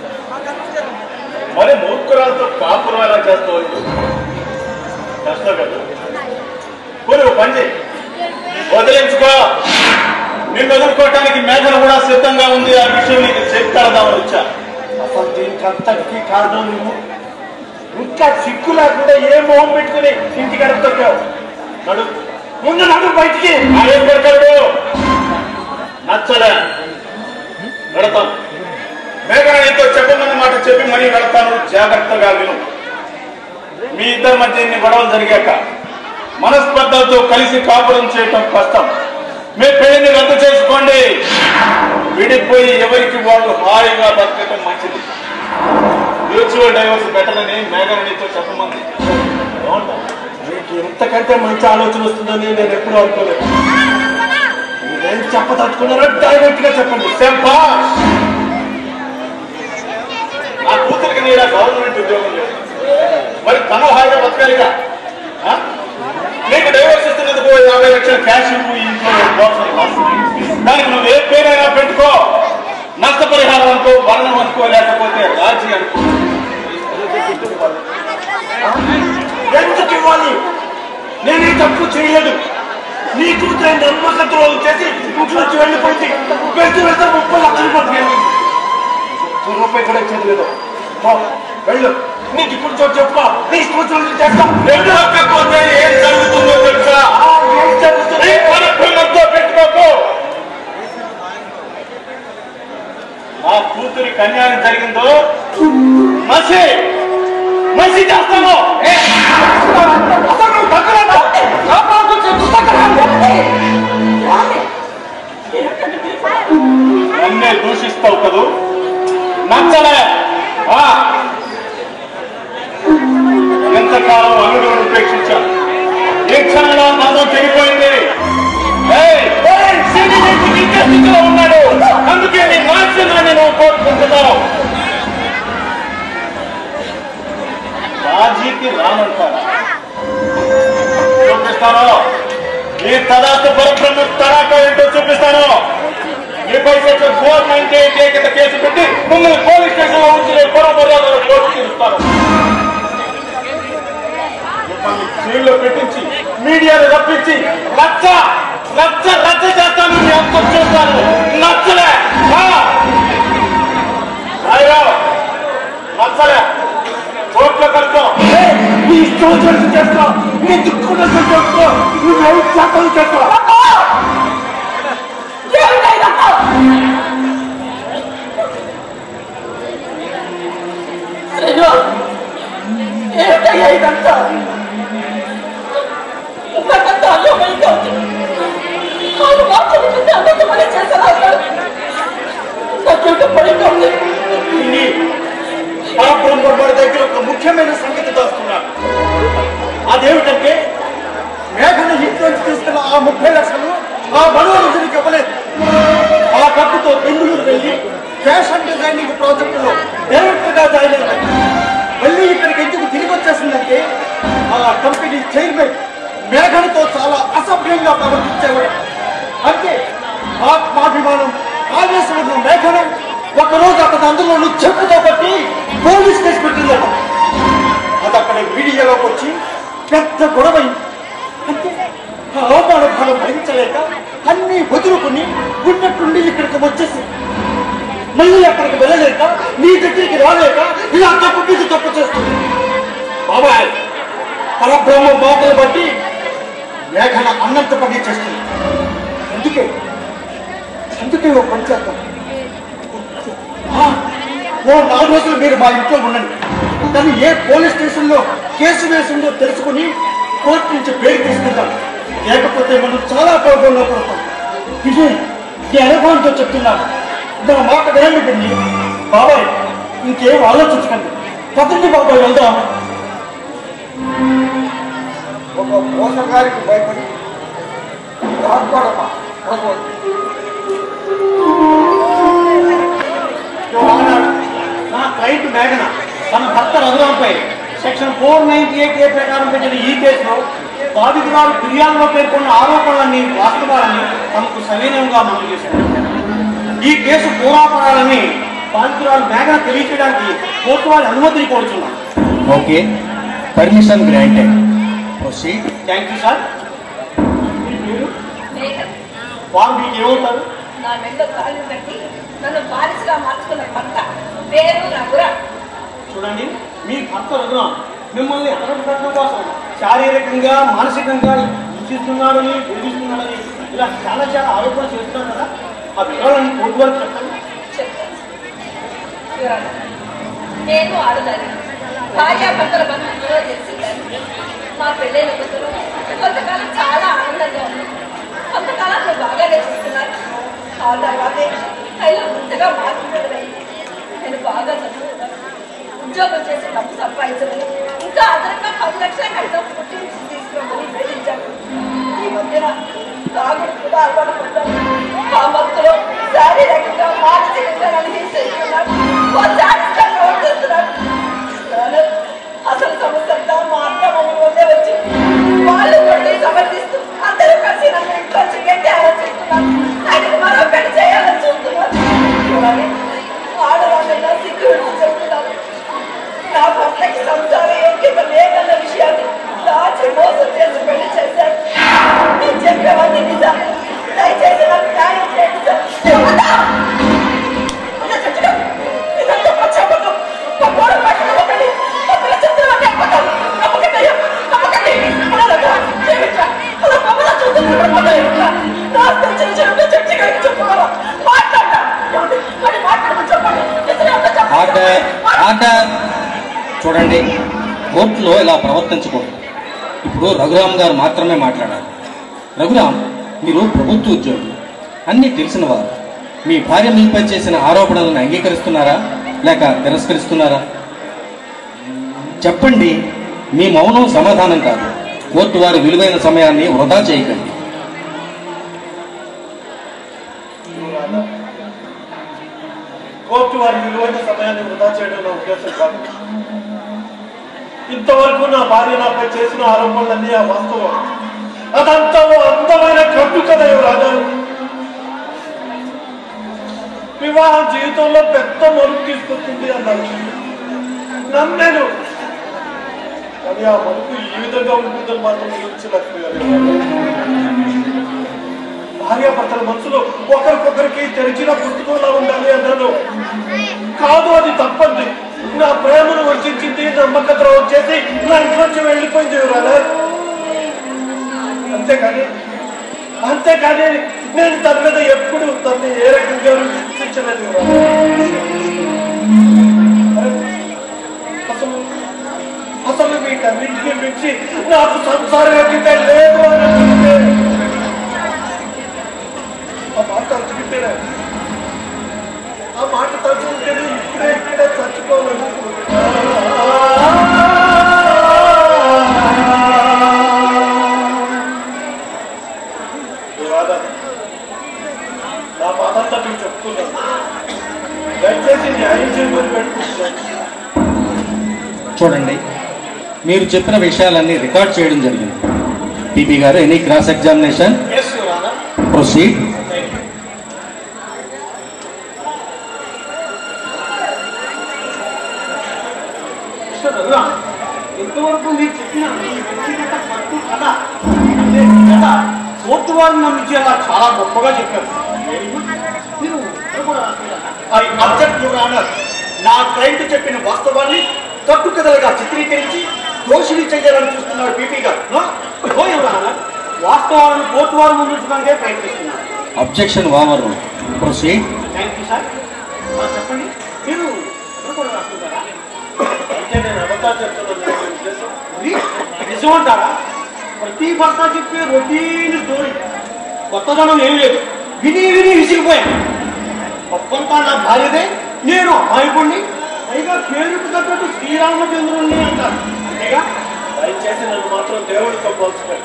మరి మూర్ఖురాలతో కాపురం ఎలా చేస్తావు? కష్టం కదా. కొన్ని పని చేయి, వదిలించుకో. నిన్ను వదులుకోవటానికి మేఘన కూడా సిద్ధంగా ఉంది. ఆ విషయం నీకు చెప్తారదామని వచ్చా. అసలు దీనికి అంతటికీ కారణం నువ్వు. ఇంకా సిగ్గు లేకుండా ఏ మొహం పెట్టుకుని ఇంటికి అడుగుతావు? నడు, ముందు నడు బయటికి. ఏం పెడతాడు? నచ్చలే, పెడతాను. మేఘన నీతో చెప్పమన్న మాట చెప్పి మరీ వెళ్తాను. జాగ్రత్తగా విను. మీ ఇద్దరి మధ్య ఇన్ని గొడవలు జరిగాక మనస్పర్ధలతో కలిసి కాపురం చేయటం కష్టం. మీ పెళ్లిని రద్దు చేసుకోండి. విడిపోయి ఎవరికి వాళ్ళు హాయిగా బతకటం మంచిది. మ్యూచువల్ డైవర్స్ బెటర్ అని మేఘన నీతో చెప్పమంది. మీకు ఇంతకంటే మంచి ఆలోచన వస్తుందని నేను ఎప్పుడూ అనుకోలేదు. మీరేం చెప్పదలుచుకున్నారో డైరెక్ట్ గా చెప్పండి. నా కూతురికి నేను గవర్నమెంట్ ఉద్యోగం లేదు, మరి తను హాయిగా బతకాలిగా. నీకు డైవర్స్ ఇస్తున్నందుకు యాభై లక్షల క్యాష్ ఇవ్వు. ఇంట్లో దానికి నువ్వు ఏ పేరైనా పెట్టుకో. నష్టపరిహారం అనుకో, వర్ణం అనుకో, లేకపోతే రాజీ అనుకో. ఎందుకు ఇవ్వాలి? నేను ఈ తప్పు చేయలేదు. నీ కూతురు నమ్మకంతో చేసి ఇంట్లో నుంచి వెళ్ళిపోయింది. వెళ్తూ వెళ్తే ముప్పై లక్షలు పట్టుకెళ్ళి రూపాయి కూడా ఇచ్చేది. వెళ్ళు, నీకు ఇప్పుడు చోటు చెప్పా, నీ కూతురు చేస్తా. రెండు లక్షకపోతే ఏం జరుగుతుందో తెలుసా? ఏం జరుగుతుంది? మనతో పెట్టుకోకు. ఆ కూతురి కన్యాయం జరిగిందో మసి మసి చేస్తాను. నన్నే దూషిస్తావు కదూ, నచ్చలే. ఎంతకాలం అల్లుడు ఉపేక్షించాను, ఏ క్షణంలో మాత్రం చెడిపోయింది. ఉన్నాడు, అందుకే నీ నాశనాన్ని నేను కోరుకుంటున్నాను. రాజీకి రానంటారా? చూపిస్తాను. ఈ తదాస్త పరబ్రహ్మ తడాక ఏంటో చూపిస్తాను. ఈ section four ninety eight A కింద కేసు పెట్టి మిమ్మల్ని పోలీస్ స్టేషన్ లో ఉంచి పొర మర్యాదలు కోర్టు తీరుస్తాను. జైల్లో పెట్టించి మీడియాను రప్పించి లచ్చ లచ్చ రచ్చ చేస్తాను. మీ అంత చూస్తాను. నచ్చలే నచ్చలే కోర్టులో కలుస్తాం. నీ ఇష్టం చేసి చేస్తా, నీ దిక్కున్న చేస్తా, నువ్వు ఎవరు చేస్తాను చేస్తా.
ఏమిటయ్యా ఇదంతా? నాకంతా అర్థమైంది. ఆయన మాట్లాడుతుంటే అందరితో పని చేశారు. నాకేమిటో పడుతుంది.
పరబ్రహ్మవాడి దగ్గర ఒక ముఖ్యమైన సంగతి దాస్తున్నాడు. అదేమిటంటే మేఘన ఇంట్లోంచి తీసుకున్న ఆ ముప్పై లక్షలు ఆ మనోరంజనికి ఇవ్వలేదు. ఆ డబ్బుతో బెంగళూరు వెళ్ళి ఫ్యాషన్ డిజైనింగ్ ప్రాజెక్టులో డైరెక్టర్ గా జాయిన్ అయ్యారు. మళ్ళీ ఇక్కడికి ఎందుకు తిరిగి వచ్చేసిందంటే ఆ కంపెనీ చైర్మన్ మేఘనతో చాలా అసభ్యంగా ప్రవర్తించేవాడు. అంటే ఆత్మాభిమానం ఆవేశం ఉన్న మేఘన ఒకరోజు అతను అందులో చెప్పుతో బట్టి పోలీస్ కేసు పెట్టిందట. అది అక్కడ మీడియాలోకి వచ్చి పెద్ద గొడవైంది. అంటే ఆ అవమాన భావం భరించలేక అన్ని వదులుకుని ఉన్నట్టుండి ఇక్కడికి వచ్చేసి మళ్ళీ అక్కడికి వెళ్ళలేక నీ దగ్గరికి రాలేక ఇలా తప్పు మీద తప్పు చేస్తుంది. బాబాయ్, పరబ్రహ్మ మాటలు బట్టి మేఘన అన్నంత పని చేస్తుంది. అందుకే అందుకే ఓ పని చేద్దాం. ఓ నాలుగు రోజులు మీరు మా ఇంట్లో ఉండండి. కానీ ఏ పోలీస్ స్టేషన్లో కేసు వేసిందో తెలుసుకుని కోర్టు నుంచి బెయిల్ తీసుకుంటాం. లేకపోతే మనం చాలా ప్రాబ్లంలో పడతాం. ఇది ఈ అనుభవంతో చెప్తున్నాను. నా మాట వినండి పిండి. బాబాయ్, ఇంకేం ఆలోచించకండి. పదండి బాబాయ్, వెళ్దాం.
ఒక మోసగారికి భయపడి
నా క్లయింట్ మేఘన తన భర్త రఘురాంపై section four ninety eight A ప్రకారం పెట్టిన ఈ కేసులో బాధితురాలు ఫిర్యాదులో పేర్కొన్న ఆరోపణలన్నీ వాస్తవాలని తమకు సవినయంగా మనవి చేశారు. ఈ కేసు పూర్వాపరాలని బాధితురాలు మేఘన తెలియచేయడానికి కోర్టు వారి అనుమతిని కోరుచున్నాం.
Okay, permission granted.
Thank you sir. వారు మీకు ఏమవుతారు?
నా మెండ కాళ్ళు కట్టి నన్ను బానిసగా మార్చుకున్న భర్త పేరు రఘురా.
చూడండి, మీ భర్త రఘురాం మిమ్మల్ని అదనపు పెట్టడం కోసం శారీరకంగా మానసికంగా హింసిస్తున్నాడని వేధిస్తున్నాడని ఇలా చాలా చాలా ఆరోపణలు చేస్తున్నాడు కదా. ఆ వివరాలని కోర్టు వారికి చెప్పండి.
చెప్తాను. నేను ఆడదాన్ని, భార్యాభర్తల బంధువులో తెలిసిందాన్ని. మా పెళ్ళైన కొత్తలో కొంతకాలం చాలా ఆనందంగా ఉంది. కొంతకాలంలో బాగానే చూస్తున్నారు. ఆ తర్వాతే అయినా ముందుగా మార్పుపడమైంది. నేను బాగా చదువుకున్నాను, ఉద్యోగం చేసి డబ్బు సంపాదించమని, ఇంకా అదనంగా పది లక్షల కడితం పుట్టి నుంచి తీసుకోమని వేధించాను. ఈ మధ్యన తాగుడు కూడా అలవాటు పడ్డాను. ఆ మత్తులో శారీరకంగా మానసికంగా నన్ను హింసిస్తున్నాడు. అసలు సమస్య అంతా మా అత్త మమ్మల్ని వల్లే వచ్చింది. వాళ్ళు కొట్టి సమర్థిస్తూ అందరూ కలిసి నన్ను ఇంట్లో చెయ్యండి ఆలోచిస్తున్నాను. ఆయనకు మరో పెళ్లి చేయాలని చూస్తున్నాను. ఆడవాళ్ళైనా సిగ్గు చెప్తున్నాను. నా భర్తకి సంసారం ఎంకిత లేదన్న విషయాన్ని
కోర్టులో ఇలా ప్రవర్తించకూడదు. ఇప్పుడు రఘురామ్ గారు మాత్రమే మాట్లాడారు. రఘురామ్, మీరు ప్రభుత్వ ఉద్యోగులు, అన్నీ తెలిసినవారు. మీ భార్య మీపై చేసిన ఆరోపణలను అంగీకరిస్తున్నారా లేక తిరస్కరిస్తున్నారా? చెప్పండి. మీ మౌనం సమాధానం కాదు. కోర్టు వారి విలువైన సమయాన్ని వృధా చేయకండి.
కోర్టు వారి విలువైన సమయాన్ని వృధా చేయడం నా ఉద్దేశం కాదు. ఇంతవరకు నా భార్య నాపై చేసిన ఆరోపణలన్నీ ఆ వాస్తవం. అదంతా అందమైన కట్టు కదా రాజా. వివాహ జీవితంలో పెద్ద మలుపు తీసుకొస్తుంది అన్నాను. నమ్మేను. కానీ ఆ మలుపు ఈ విధంగా ఉంటుందని మాత్రం ఊహించలేకపోయాను. భార్యాభర్తల మనసులో ఒకరికొకరికి తెరిచిన పుస్తకంలా ఉండాలి అన్నాను. కాదు, అది తప్పండి. నా ప్రేమను వర్షించింది, నమ్మకత వచ్చేసి నా ఇంట్లోంచి వెళ్ళిపోయింది యువరాజా. అంతేకాని అంతేకాని నేను తన మీద ఎప్పుడు తనని ఏ రకంగా శిక్షించలేదు యువరాజా. అసలు అసలు వీటన్నింటినీ మించి నాకు సంసారం ఎక్కితే లేదు అని అనుకుంటే ఆ మాట తలుచుకుంటేనే ఆ మాట తలుచుకుంటేనే ఇప్పుడే ఇక్కడే చచ్చిపోవాలి. నా బాధంతా నేను చెప్తున్నాను. దయచేసి న్యాయం చేయమని పెట్టుకుంటున్నాను.
చూడండి, మీరు చెప్పిన విషయాలన్నీ రికార్డ్ చేయడం జరిగింది. పీపీ గారు, ఎనీ క్రాస్ ఎగ్జామినేషన్? ప్రొసీడ్.
ఇంతవరకు మీరు చెప్పిన వ్యక్తిగత పట్టు కథ అంటే కథ కోర్టు వారిని నమ్మించేలా చాలా గొప్పగా చెప్పారు. మీరు అబ్జెక్ట్ యువర్ ఆనర్, నా క్లయింట్ చెప్పిన వాస్తవాన్ని కట్టుకథలుగా చిత్రీకరించి దోషిని చెయ్యాలని చూస్తున్నారు పీపీ గారు. నో యువర్ ఆనర్, వాస్తవాలను కోర్టు వారు ముందుంచడానికే ప్రయత్నిస్తున్నారు.
Objection over. Proceed.
Thank you sir. చెప్పండి, మీరు కూడా రాస్తున్నారా?
అంటే నేను అబద్ధాలు చెప్తున్నాను.
నిజమంటారా? ప్రతి భర్త చెప్పే రొటీన్ స్టోరీ, కొత్తదనం ఏం లేదు. విని విని విసిగిపోయాను. ఒక్కంతా నా భార్యదే, నేను అమాయకుడిని, పైగా పేరుకు తగ్గట్టు శ్రీరామచంద్రుణ్ణి అంటారు. అంతేగా?
దయచేసి నన్ను మాత్రం దేవుడితో పోల్చుకోండి.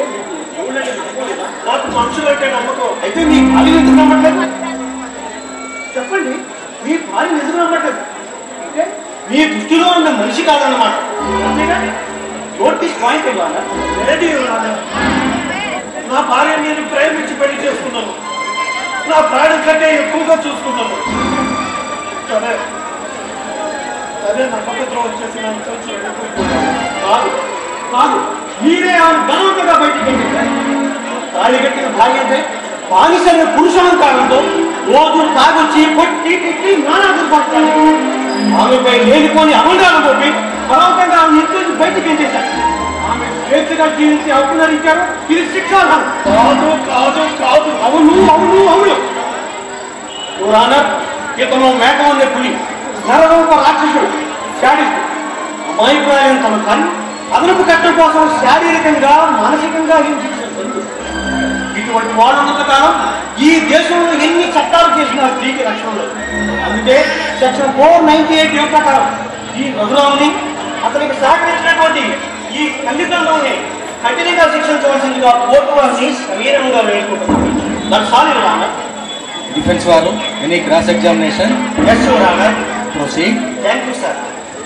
నాకు మనుషులంటే నమ్మకం.
అయితే మీ భార్య ఎందుకు నమ్మట్లేదు? చెప్పండి, మీ భార్య ఎందుకు నమ్మట్లేదు? అంటే మీ దృష్టిలో ఉన్న మనిషి కాదన్నమాట. అంతేగా? నోటీస్ పాయింట్ ఇవ్వాలా?
లేడీ ఇవ్వాలా? నా భార్య నేను ప్రేమించి పెళ్లి చేసుకున్నాను. నా ప్రాణం కంటే ఎక్కువగా చూసుకున్నాను. సరే అదే నమ్మకంతో వచ్చేసి నా ఇంట్లోంచి వెళ్ళిపోతున్నాను.
కాదు కాదు, మీరే ఆమె బలవంతంగా బయటికి వెళ్ళారు. తాళి కట్టిన భార్య అంటే బానిసైన పురుషులం కావడంతో రోజు తాగొచ్చి కొట్టి తిట్టి నానాదులు పడతాను. ఆమెపై లేనిపోని అమంగాలను కొట్టి బలవంతంగా ఆమె ఇంట్లోంచి బయటికి వెళ్ళేశారు. ఆమె స్వేచ్ఛగా జీవించి హక్కునరించారు. ఇది శిక్షార్హం.
కాదు కాదు కాదు
అవును అవును అవును పురాణ ఇతను మేక ఉండే పులి, నరరూప రాక్షసుడు, శాడిస్టు. అమాయకురాలైన తన కన్ను అదనపు కట్టడం కోసం శారీరకంగా మానసికంగా హింసించారు. ఇటువంటి వాడున్నంత కాలం ఈ దేశంలో ఎన్ని చట్టాలు చేసిన స్త్రీకి రక్షణ లేదు. అందుకే section four ninety eight A ప్రకారం ఈ రఘురాముని అతనికి సహకరించినటువంటి ఈ ఖండితంలోనే కఠినంగా శిక్షించవలసిందిగా కోర్టు వారిని సవీరంగా వేడుకుంటున్నారు. That's all your honour.
Defence వారు, any cross examination?
Yes your honour.
Proceed.
Thank you sir.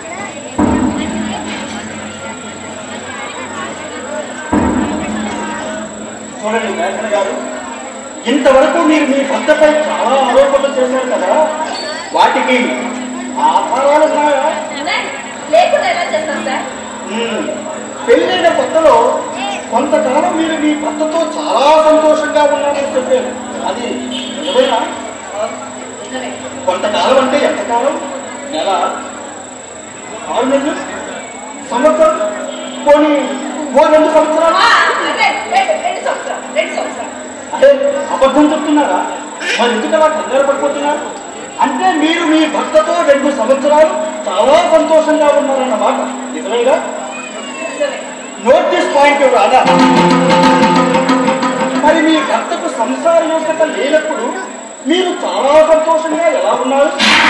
చూడండి మేఘన గారు, ఇంతవరకు మీరు మీ భర్తపై చాలా ఆరోపణలు చేశారు కదా, వాటికి ఆధారాలు ఉన్నాయా?
లేకుండా ఎలా చేస్తాం సార్?
పెళ్ళైన కొత్తలో కొంతకాలం మీరు మీ భర్తతో చాలా సంతోషంగా ఉన్నారని చెప్పారు. అది నిజమేనా? కొంతకాలం అంటే ఎంతకాలం? నెల, ఆరు నెలలు, సంవత్సరం, పోనీ ఓ రెండు సంవత్సరాలు?
రెండు సంవత్సరాలు రెండు సంవత్సరాలు
అంటే అబద్ధం చెప్తున్నారా? మరి ఎందుకు అలా కంగారు పడిపోతున్నారు? అంటే మీరు మీ భర్తతో రెండు సంవత్సరాలు చాలా సంతోషంగా ఉన్నారన్నమాట. నిజమేగా?
నిజమే.
నోట్ దిస్ పాయింట్ రాదా? మరి మీ భర్తకు సంసార యోగ్యత లేనప్పుడు మీరు చాలా సంతోషంగా ఎలా ఉన్నారు?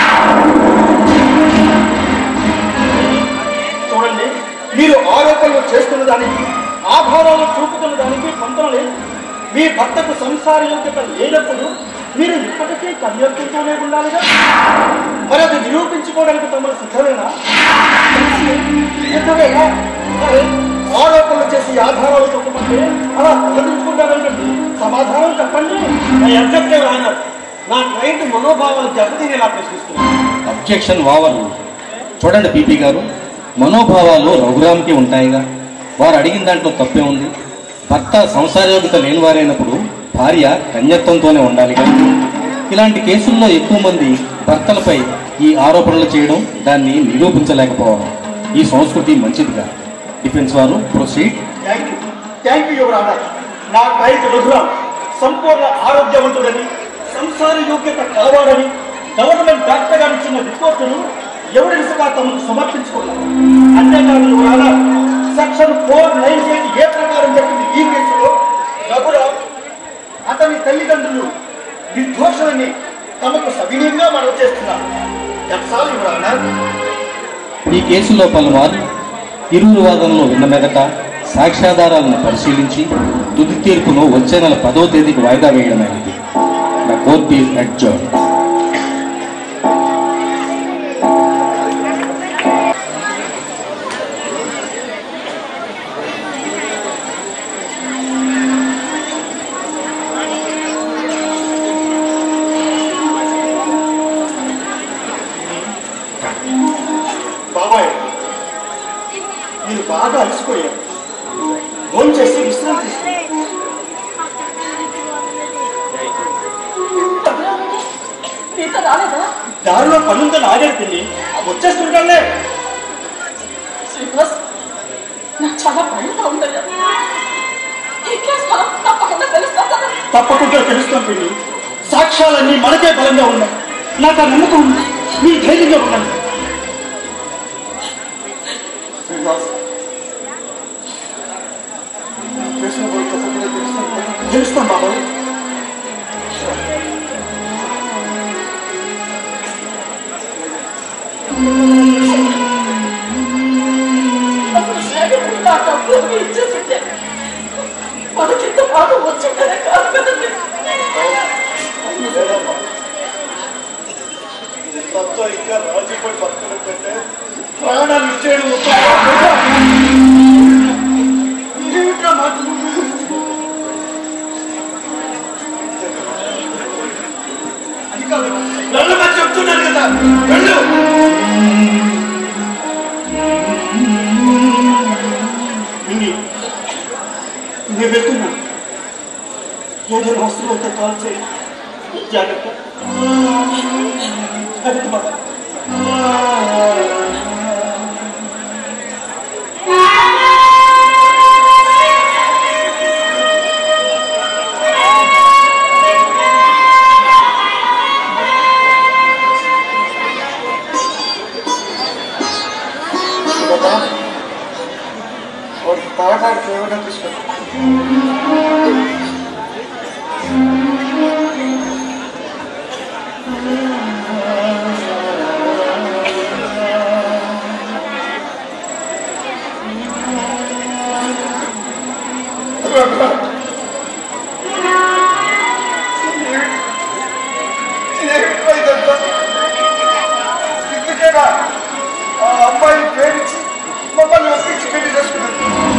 చూడండి, మీరు ఆరోపణలు చేస్తున్న దానికి, ఆధారాలు చూపుతున్న దానికి పొందడం లేదు. మీ భర్తకు సంసార యోగ్యత లేనప్పుడు మీరు ఇప్పటికీ కన్యత్వంతోనే ఉండాలిగా. మరి అది నిరూపించుకోవడానికి తమను సిద్ధమేనా? సిద్ధమేనా? సరే, ఆరోపణలు చేసి ఆధారాలు చూపమంటే అలా తొలగించుకుంటారంటండి. సమాధానం చెప్పండి.
అబ్జెక్టివ్ అన్నారు. నా క్లయింట్ మనోభావాలు దెబ్బతినేలా ప్రశ్నిస్తున్నాను.
Objection over. చూడండి పీపీ గారు, మనోభావాలు రఘురామ్కి ఉంటాయిగా. వారు అడిగిన దాంట్లో తప్పే ఉంది. భర్త సంసారయోగ్యత లేని వారైనప్పుడు భార్య కన్యత్వంతోనే ఉండాలిగా. ఇలాంటి కేసుల్లో ఎక్కువ మంది భర్తలపై ఈ ఆరోపణలు చేయడం, దాన్ని నిరూపించలేకపోవడం ఈ సంస్కృతి మంచిదిగా. డిఫెన్స్ వారు proceed.
Thank you thank you your honour. నా క్లయింట్ రఘురామ్ సంపూర్ణ ఆరోగ్యవంతుడని, సంసార యోగ్యత కలవాడని గవర్నమెంట్ డాక్టర్ గారు ఇచ్చిన రిపోర్టును ఎవిడెన్స్ గా తమకు సమర్పించుకున్నారు. అంతేకాదు your honour, section four nine eight A ప్రకారం చెప్పింది ఈ కేసులో రఘురామ్ అతని తల్లిదండ్రులు నిర్దోషులని తమకు సవినీయంగా మనవి చేస్తున్నారు. That's all your honour.
ఈ కేసులో పలుమార్లు ఇరువురు వాదనలు విన్న మీదట సాక్ష్యాధారాలను పరిశీలించి తుది తీర్పును వచ్చే నెల పదో తేదీకి వాయిదా వేయడమైనది. The court is adjourned.
బాబాయ్, మీరు బాగా అలసిపోయారు. ఫోన్ చేసి విశ్రాంతి తీసుకున్నారు.
నీతో రాలేదా?
దారిలో పనుందని ఆగేది వచ్చేస్తుంటానే.
శ్రీనివాస్, నాకు చాలా భయంగా ఉందయ్యా. ఈ కేసు మనం తప్పకుండా తెలుస్తాం కదా?
తప్పకుండా తెలుస్తాం పిల్లి. సాక్ష్యాలన్నీ మనకే బలంగా ఉన్నాయి. నాకు ఆ నమ్మకం ఉంది. మీరు ధైర్యంగా ఉండండి. శ్రీనివాస్, తెలుస్తాం బాబాయ్.
ఇచ్చేసింటే మనకింత బాధ వచ్చిందనే కాదు కదండి.
తప్ప ఇంకా రాజీపడి భక్తులు కంటే ప్రాణాలు ఇచ్చేయడం ఏమిట్రా మాటలు? అది కాదు, వెళ్ళమని చెప్తున్నాను కదా, వెళ్ళు. నేను వెళ్తున్నాను. ఏదైనా వస్తువులు అయితే కాల్ చేయి. జాగ్రత్త. జాగ్రత్త బాబా. తాగడానికి ఏమైనా తీసుకో. ఇందుకేనా ఆ అమ్మాయి ప్రేమించి మమ్మల్ని ఒప్పించి పెళ్లి చేసుకున్నాను.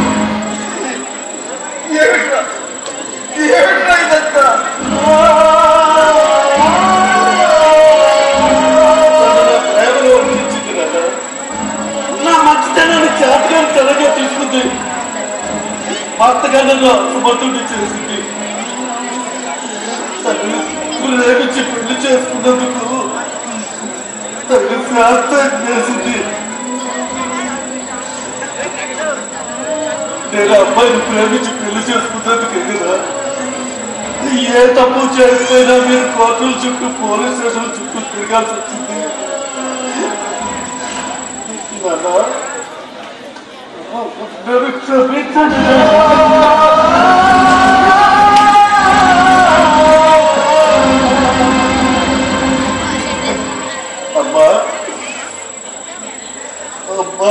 ఏమిట్రా ఏమిట్రా ఇదంతా? ప్రేమలో ఒప్పించింది కదా, నా మంచితనాన్ని చేతగా తెలగా తీసుకుంది. భర్తగండంలో సుమతుడిని చేసింది. తల్లి ప్రేమించి పెళ్లి చేసుకున్నందుకు తల్లి శాస్త్రం చేసింది. నేను అమ్మాయిని ప్రేమించి పెళ్లి చేసుకున్నందుకు ఎదిరా ఏ తప్పు చేయకపోయినా మీరు కోర్టుల చుట్టూ పోలీస్ స్టేషన్ చుట్టూ తిరగాల్సి వచ్చింది.
నన్ను క్షమించండి. అమ్మా అమ్మా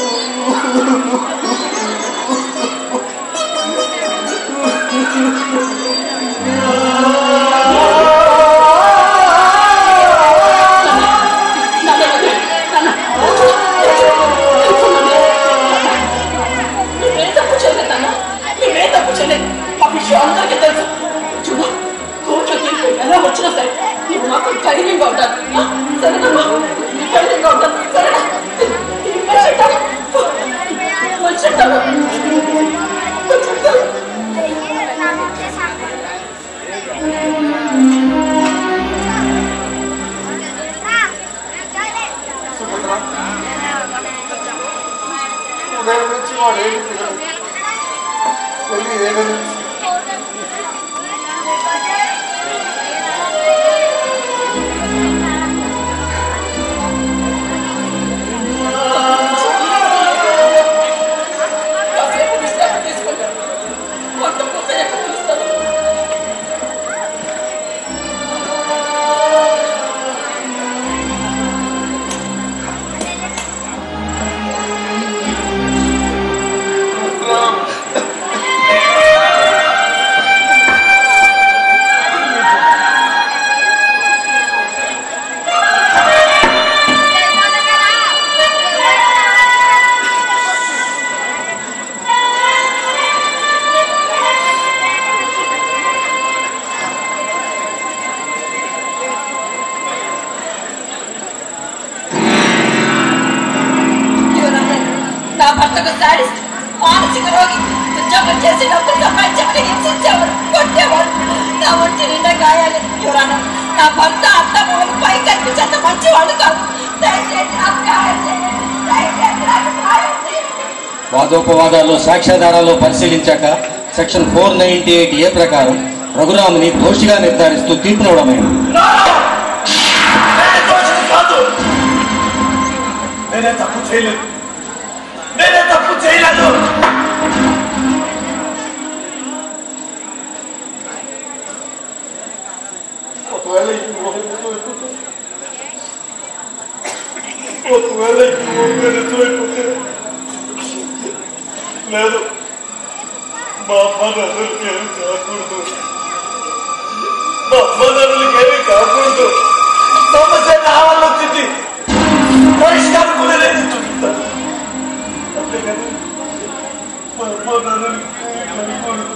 అందరికీ తెలుసు. చూడు, కోర్టులో తీర్పు ఎలా వచ్చినా సరే నీవు మాత్రం ధైర్యంగా ఉంటాను. సరేనమ్మా, ధైర్యంగా ఉంటాను. సరేనా? వచ్చింటాను వచ్చింటాను
ఉదయం నుంచి వాడు ఏమి వెళ్ళి ఏమని
నా భర్తకు సాడిస్ట్, మానసిక రోగి, ఉద్యోగం చేసి డబ్బు సంపాదించమని హింసించేవాడు, కొట్టేవాడు. నా ఒంటి నిండా గాయాలి. యువరానా, నా భర్త అత్త మొదలు పై కనిపించేంత మంచివాడు కాదు. దయచేసి నాకు సహాయం చేయండి. దయచేసి నాకు సహాయం చేయండి.
వాదోపవాదాల్లో సాక్ష్యాధారాలు పరిశీలించాక section four ninety eight A ప్రకారం రఘురాముని దోషిగా నిర్ధారిస్తూ తీర్పునివ్వడమైంది.
నేనే తప్పు చేయలేదు నేనే తప్పు చేయలేదు ఒకవేళ ఒకవేళ అయిపోతే లేదు, మా అమ్మ నన్నులకి ఏమి కాకూడదు మా అమ్మ నన్నులకి ఏమి కాకూడదు సమస్య నా వల్ల వచ్చింది, పరిష్కారం కూడా నేను చూపిస్తాను. అంతేకాదు మా అమ్మ నన్నులకి ఏమి కాకూడదు.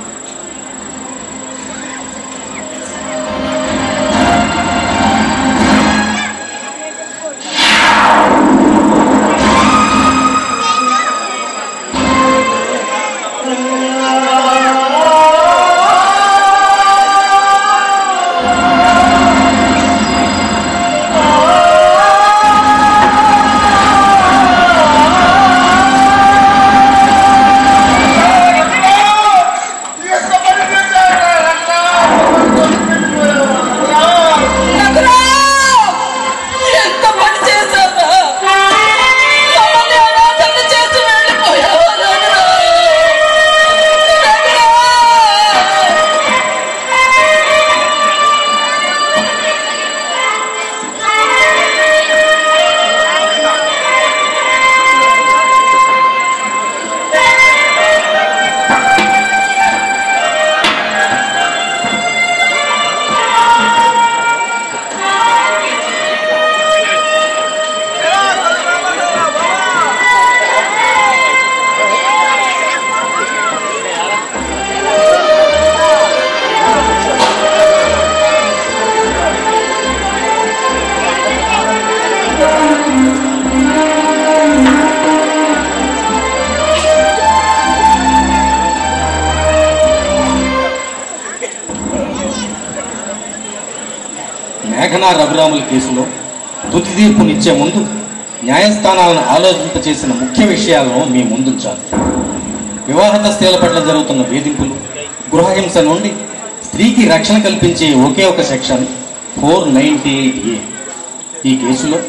మేఘనా రఘురాముల కేసులో తుది తీర్పునిచ్చే ముందు న్యాయస్థానాలను ఆలోచింపచేసిన ముఖ్య విషయాలను మీ ముందుంచాలి. వివాహత స్త్రీల పట్ల జరుగుతున్న వేధింపులు, గృహహింస నుండి స్త్రీకి రక్షణ కల్పించే ఒకే ఒక section four ninety eight A. ఈ కేసులో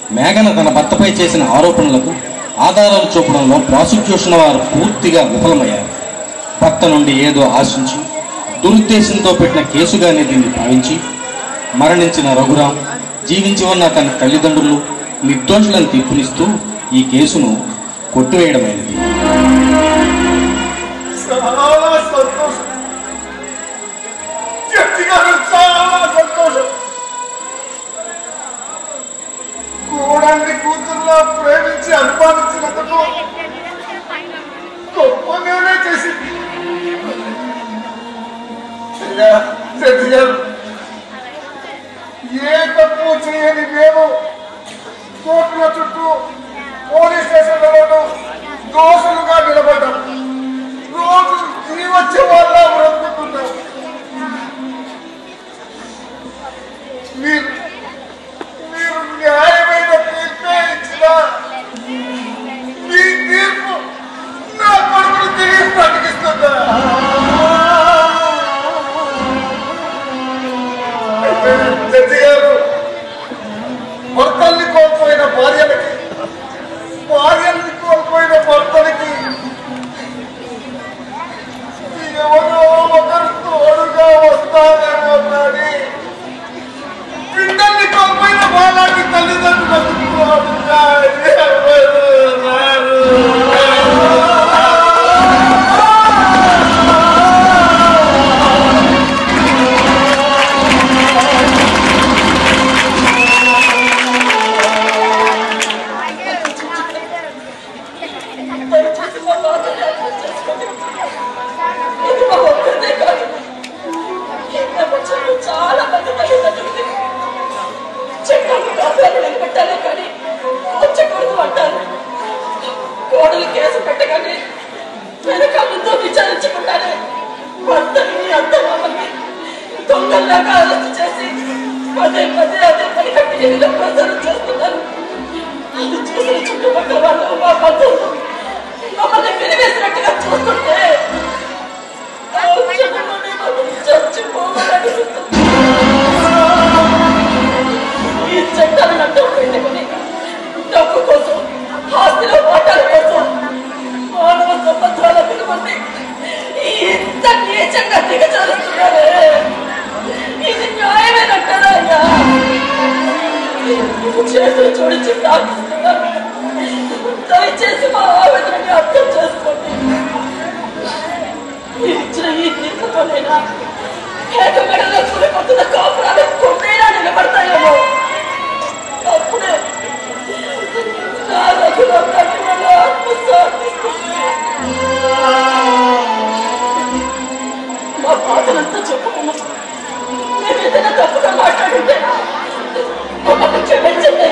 మేఘన తన భర్తపై చేసిన ఆరోపణలకు ఆధారాలు చూపడంలో ప్రాసిక్యూషన్ వారు పూర్తిగా విఫలమయ్యారు. భర్త నుండి ఏదో ఆశించి దురుద్దేశంతో పెట్టిన కేసుగానే దీన్ని భావించి మరణించిన రఘురాం, జీవించి ఉన్న తన తల్లిదండ్రులు నిర్దోషులను తీర్పునిస్తూ ఈ కేసును కొట్టివేయడమైనది.
చాలా సంతోషం జడ్జి గారు, చాలా సంతోషం. కూడాన్ని కూతుర్లో ప్రేమించి అనుమానించినందుకు గొప్ప నిర్ణయం చేసింది. అయ్యా జడ్జి గారు, ఏ తప్పు చేయని మేము కోర్టుల చుట్టూ పోలీస్ స్టేషన్లలోనూ దోషులుగా నిలబడ్డాం. రోజు తిరిగి వచ్చే వాళ్ళ బ్రతుకుతున్నాం. మీరు మీరు న్యాయమైన తీర్పే ఇచ్చినా మీ తీర్పు నా కొడుకును తిరిగి బ్రతికిస్తుందా? జడ్జి గారు, భర్తల్ని కోల్పోయిన భార్యలకి, భార్యల్ని కోల్పోయిన భర్తలకి ఎవరో ఒకరు తోడుగా వస్తారేమో కానీ బిడ్డల్ని కోల్పోయిన వాళ్ళకి తల్లిదండ్రులకు తోడుగా ఎవరు రారు.
చాలా మంది తల్లిదండ్రులకి చెట్లకు కాపాడు పెట్టాలి కానీ వచ్చకూడదు అంటారు. కోడలు కేసు పెట్టగానే వెనకాలంతో విచారించకుండానే భర్తని అత్తమామని దొంగల్లాగా అరెస్ట్ చేసి పదే పదే అదే పని కట్టి ఎన్నో ప్రచారం చేస్తున్నారు. అది చూసిన చుట్టుపక్కల వాళ్ళు మా బంధువులు మమ్మల్ని వినివేసినట్టుగా చూస్తుంటే చచ్చిపోవాలనిపిస్తుంది. ఈ చట్టాలను అడ్డం పెట్టుకుని డబ్బు కోసం, ఆస్తిలో వాటాల కోసం మానవ సంబంధాల విలువని ఇంత నీచంగా దిగజారుతున్నారే. ఇది న్యాయమేనంటారా అయ్యా? చేతులు చూడించి ప్రార్థిస్తున్నారు. దయచేసి మా ఆవేదనని అర్థం చేసుకోండి. ఇచ్చిన ఈ తీర్పుతోనైనా ఏకగడలో కూలిపోతున్న కాపురాలు కొన్నైనా నిలబడతాయేమో. అప్పుడే నా రఘురాం లాంటి వాళ్ళ ఆత్మ శాంతిస్తుంది. మా బాధలంతా చెప్పుకున్నాం. మేము ఏదైనా తప్పుగా మాట్లాడుంటే మమ్మల్ని క్షమించండి.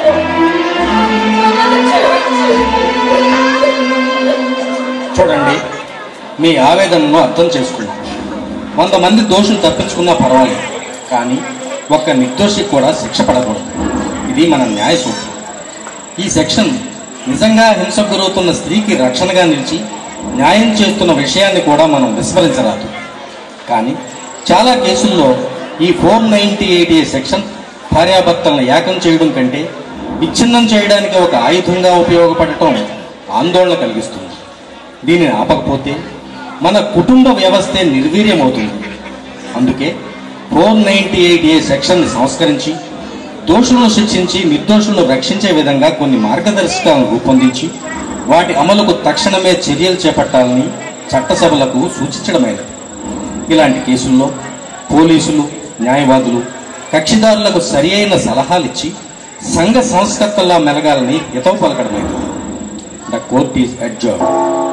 చూడండి, మీ ఆవేదనను అర్థం చేసుకున్నాం. వంద మంది దోషులు తప్పించుకున్నా పర్వాలేదు, కానీ ఒక్క నిర్దోషికి కూడా శిక్ష పడకూడదు. ఇది మన న్యాయ సూత్రం. ఈ సెక్షన్ నిజంగా హింసకు గురవుతున్న స్త్రీకి రక్షణగా నిలిచి న్యాయం చేస్తున్న విషయాన్ని కూడా మనం విస్మరించరాదు. కానీ చాలా కేసుల్లో ఈ four ninety eight A section భార్యాభర్తలను ఏకం చేయడం కంటే విచ్ఛిన్నం చేయడానికి ఒక ఆయుధంగా ఉపయోగపడటం ఆందోళన కలిగిస్తుంది. దీనిని ఆపకపోతే మన కుటుంబ వ్యవస్థే నిర్వీర్యమవుతుంది. అందుకే ఫోర్ నైంటీ ఎయిట్ ఏ సెక్షన్ని సంస్కరించి దోషులను శిక్షించి నిర్దోషులను రక్షించే విధంగా కొన్ని మార్గదర్శకాలను రూపొందించి వాటి అమలుకు తక్షణమే చర్యలు చేపట్టాలని చట్టసభలకు సూచించడమైనది. ఇలాంటి కేసుల్లో పోలీసులు, న్యాయవాదులు కక్షిదారులకు సరి అయిన సలహాలిచ్చి సంఘ సంస్కర్తల్లా మెలగాలని హితవు పలకడమైనది. The court is adjourned.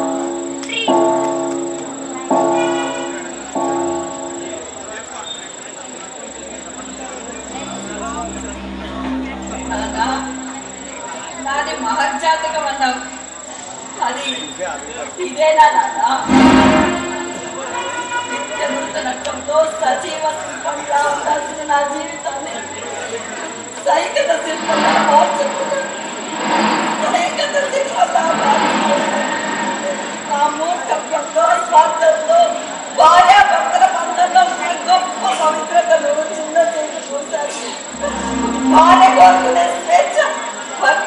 నాది మహర్జాతకం అన్నావు. అది ఇదేనా నాన్న? నిత్యమృత నష్టంతో సజీవ శిల్పంగా ఉండాల్సిన నా జీవితాన్ని సైకత శిల్పంగా మార్చుకున్నాను. సైకత శిల్పంగా మార్చుకున్నాను. నా మూర్ఖత్వంతో, స్వార్థంతో భార్యాభర్తల బంధంలో గొప్ప పవిత్రతను చిన్న చేసి చూశాను. భార్య కోరుకునే స్వేచ్ఛ, భర్త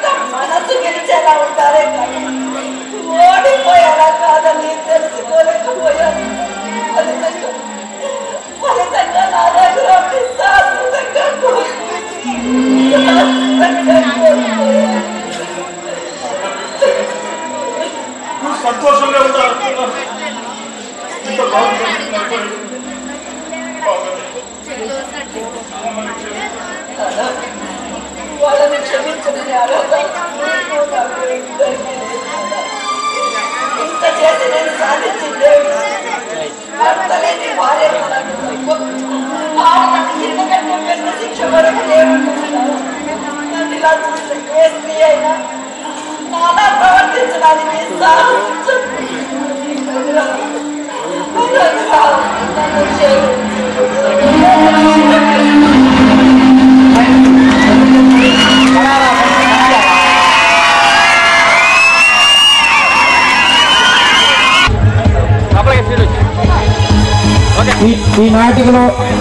ఈ నాటికలో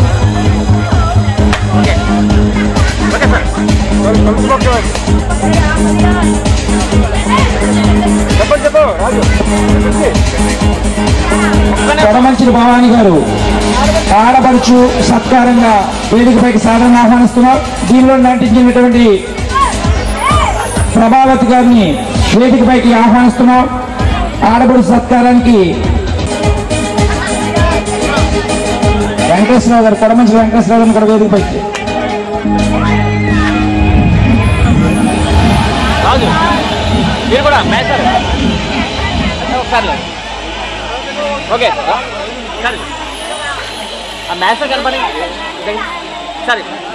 కొడమంచి భవాని గారు ఆడపడుచు సత్కారంగా వేదికపైకి సాధారణ ఆహ్వానిస్తున్నారు. దీనిలో నటించినటువంటి ప్రభావతి గారిని వేదికపైకి ఆహ్వానిస్తున్నాం. ఆడపడుచు సత్కారానికి వెంకటేశ్వరరావు గారు, కొడమంచి వెంకటేశ్వరరావు గారిని కూడా వేదికపైకి
ఓకే సరే ఆ మ్యాచ్ కనపడి సరే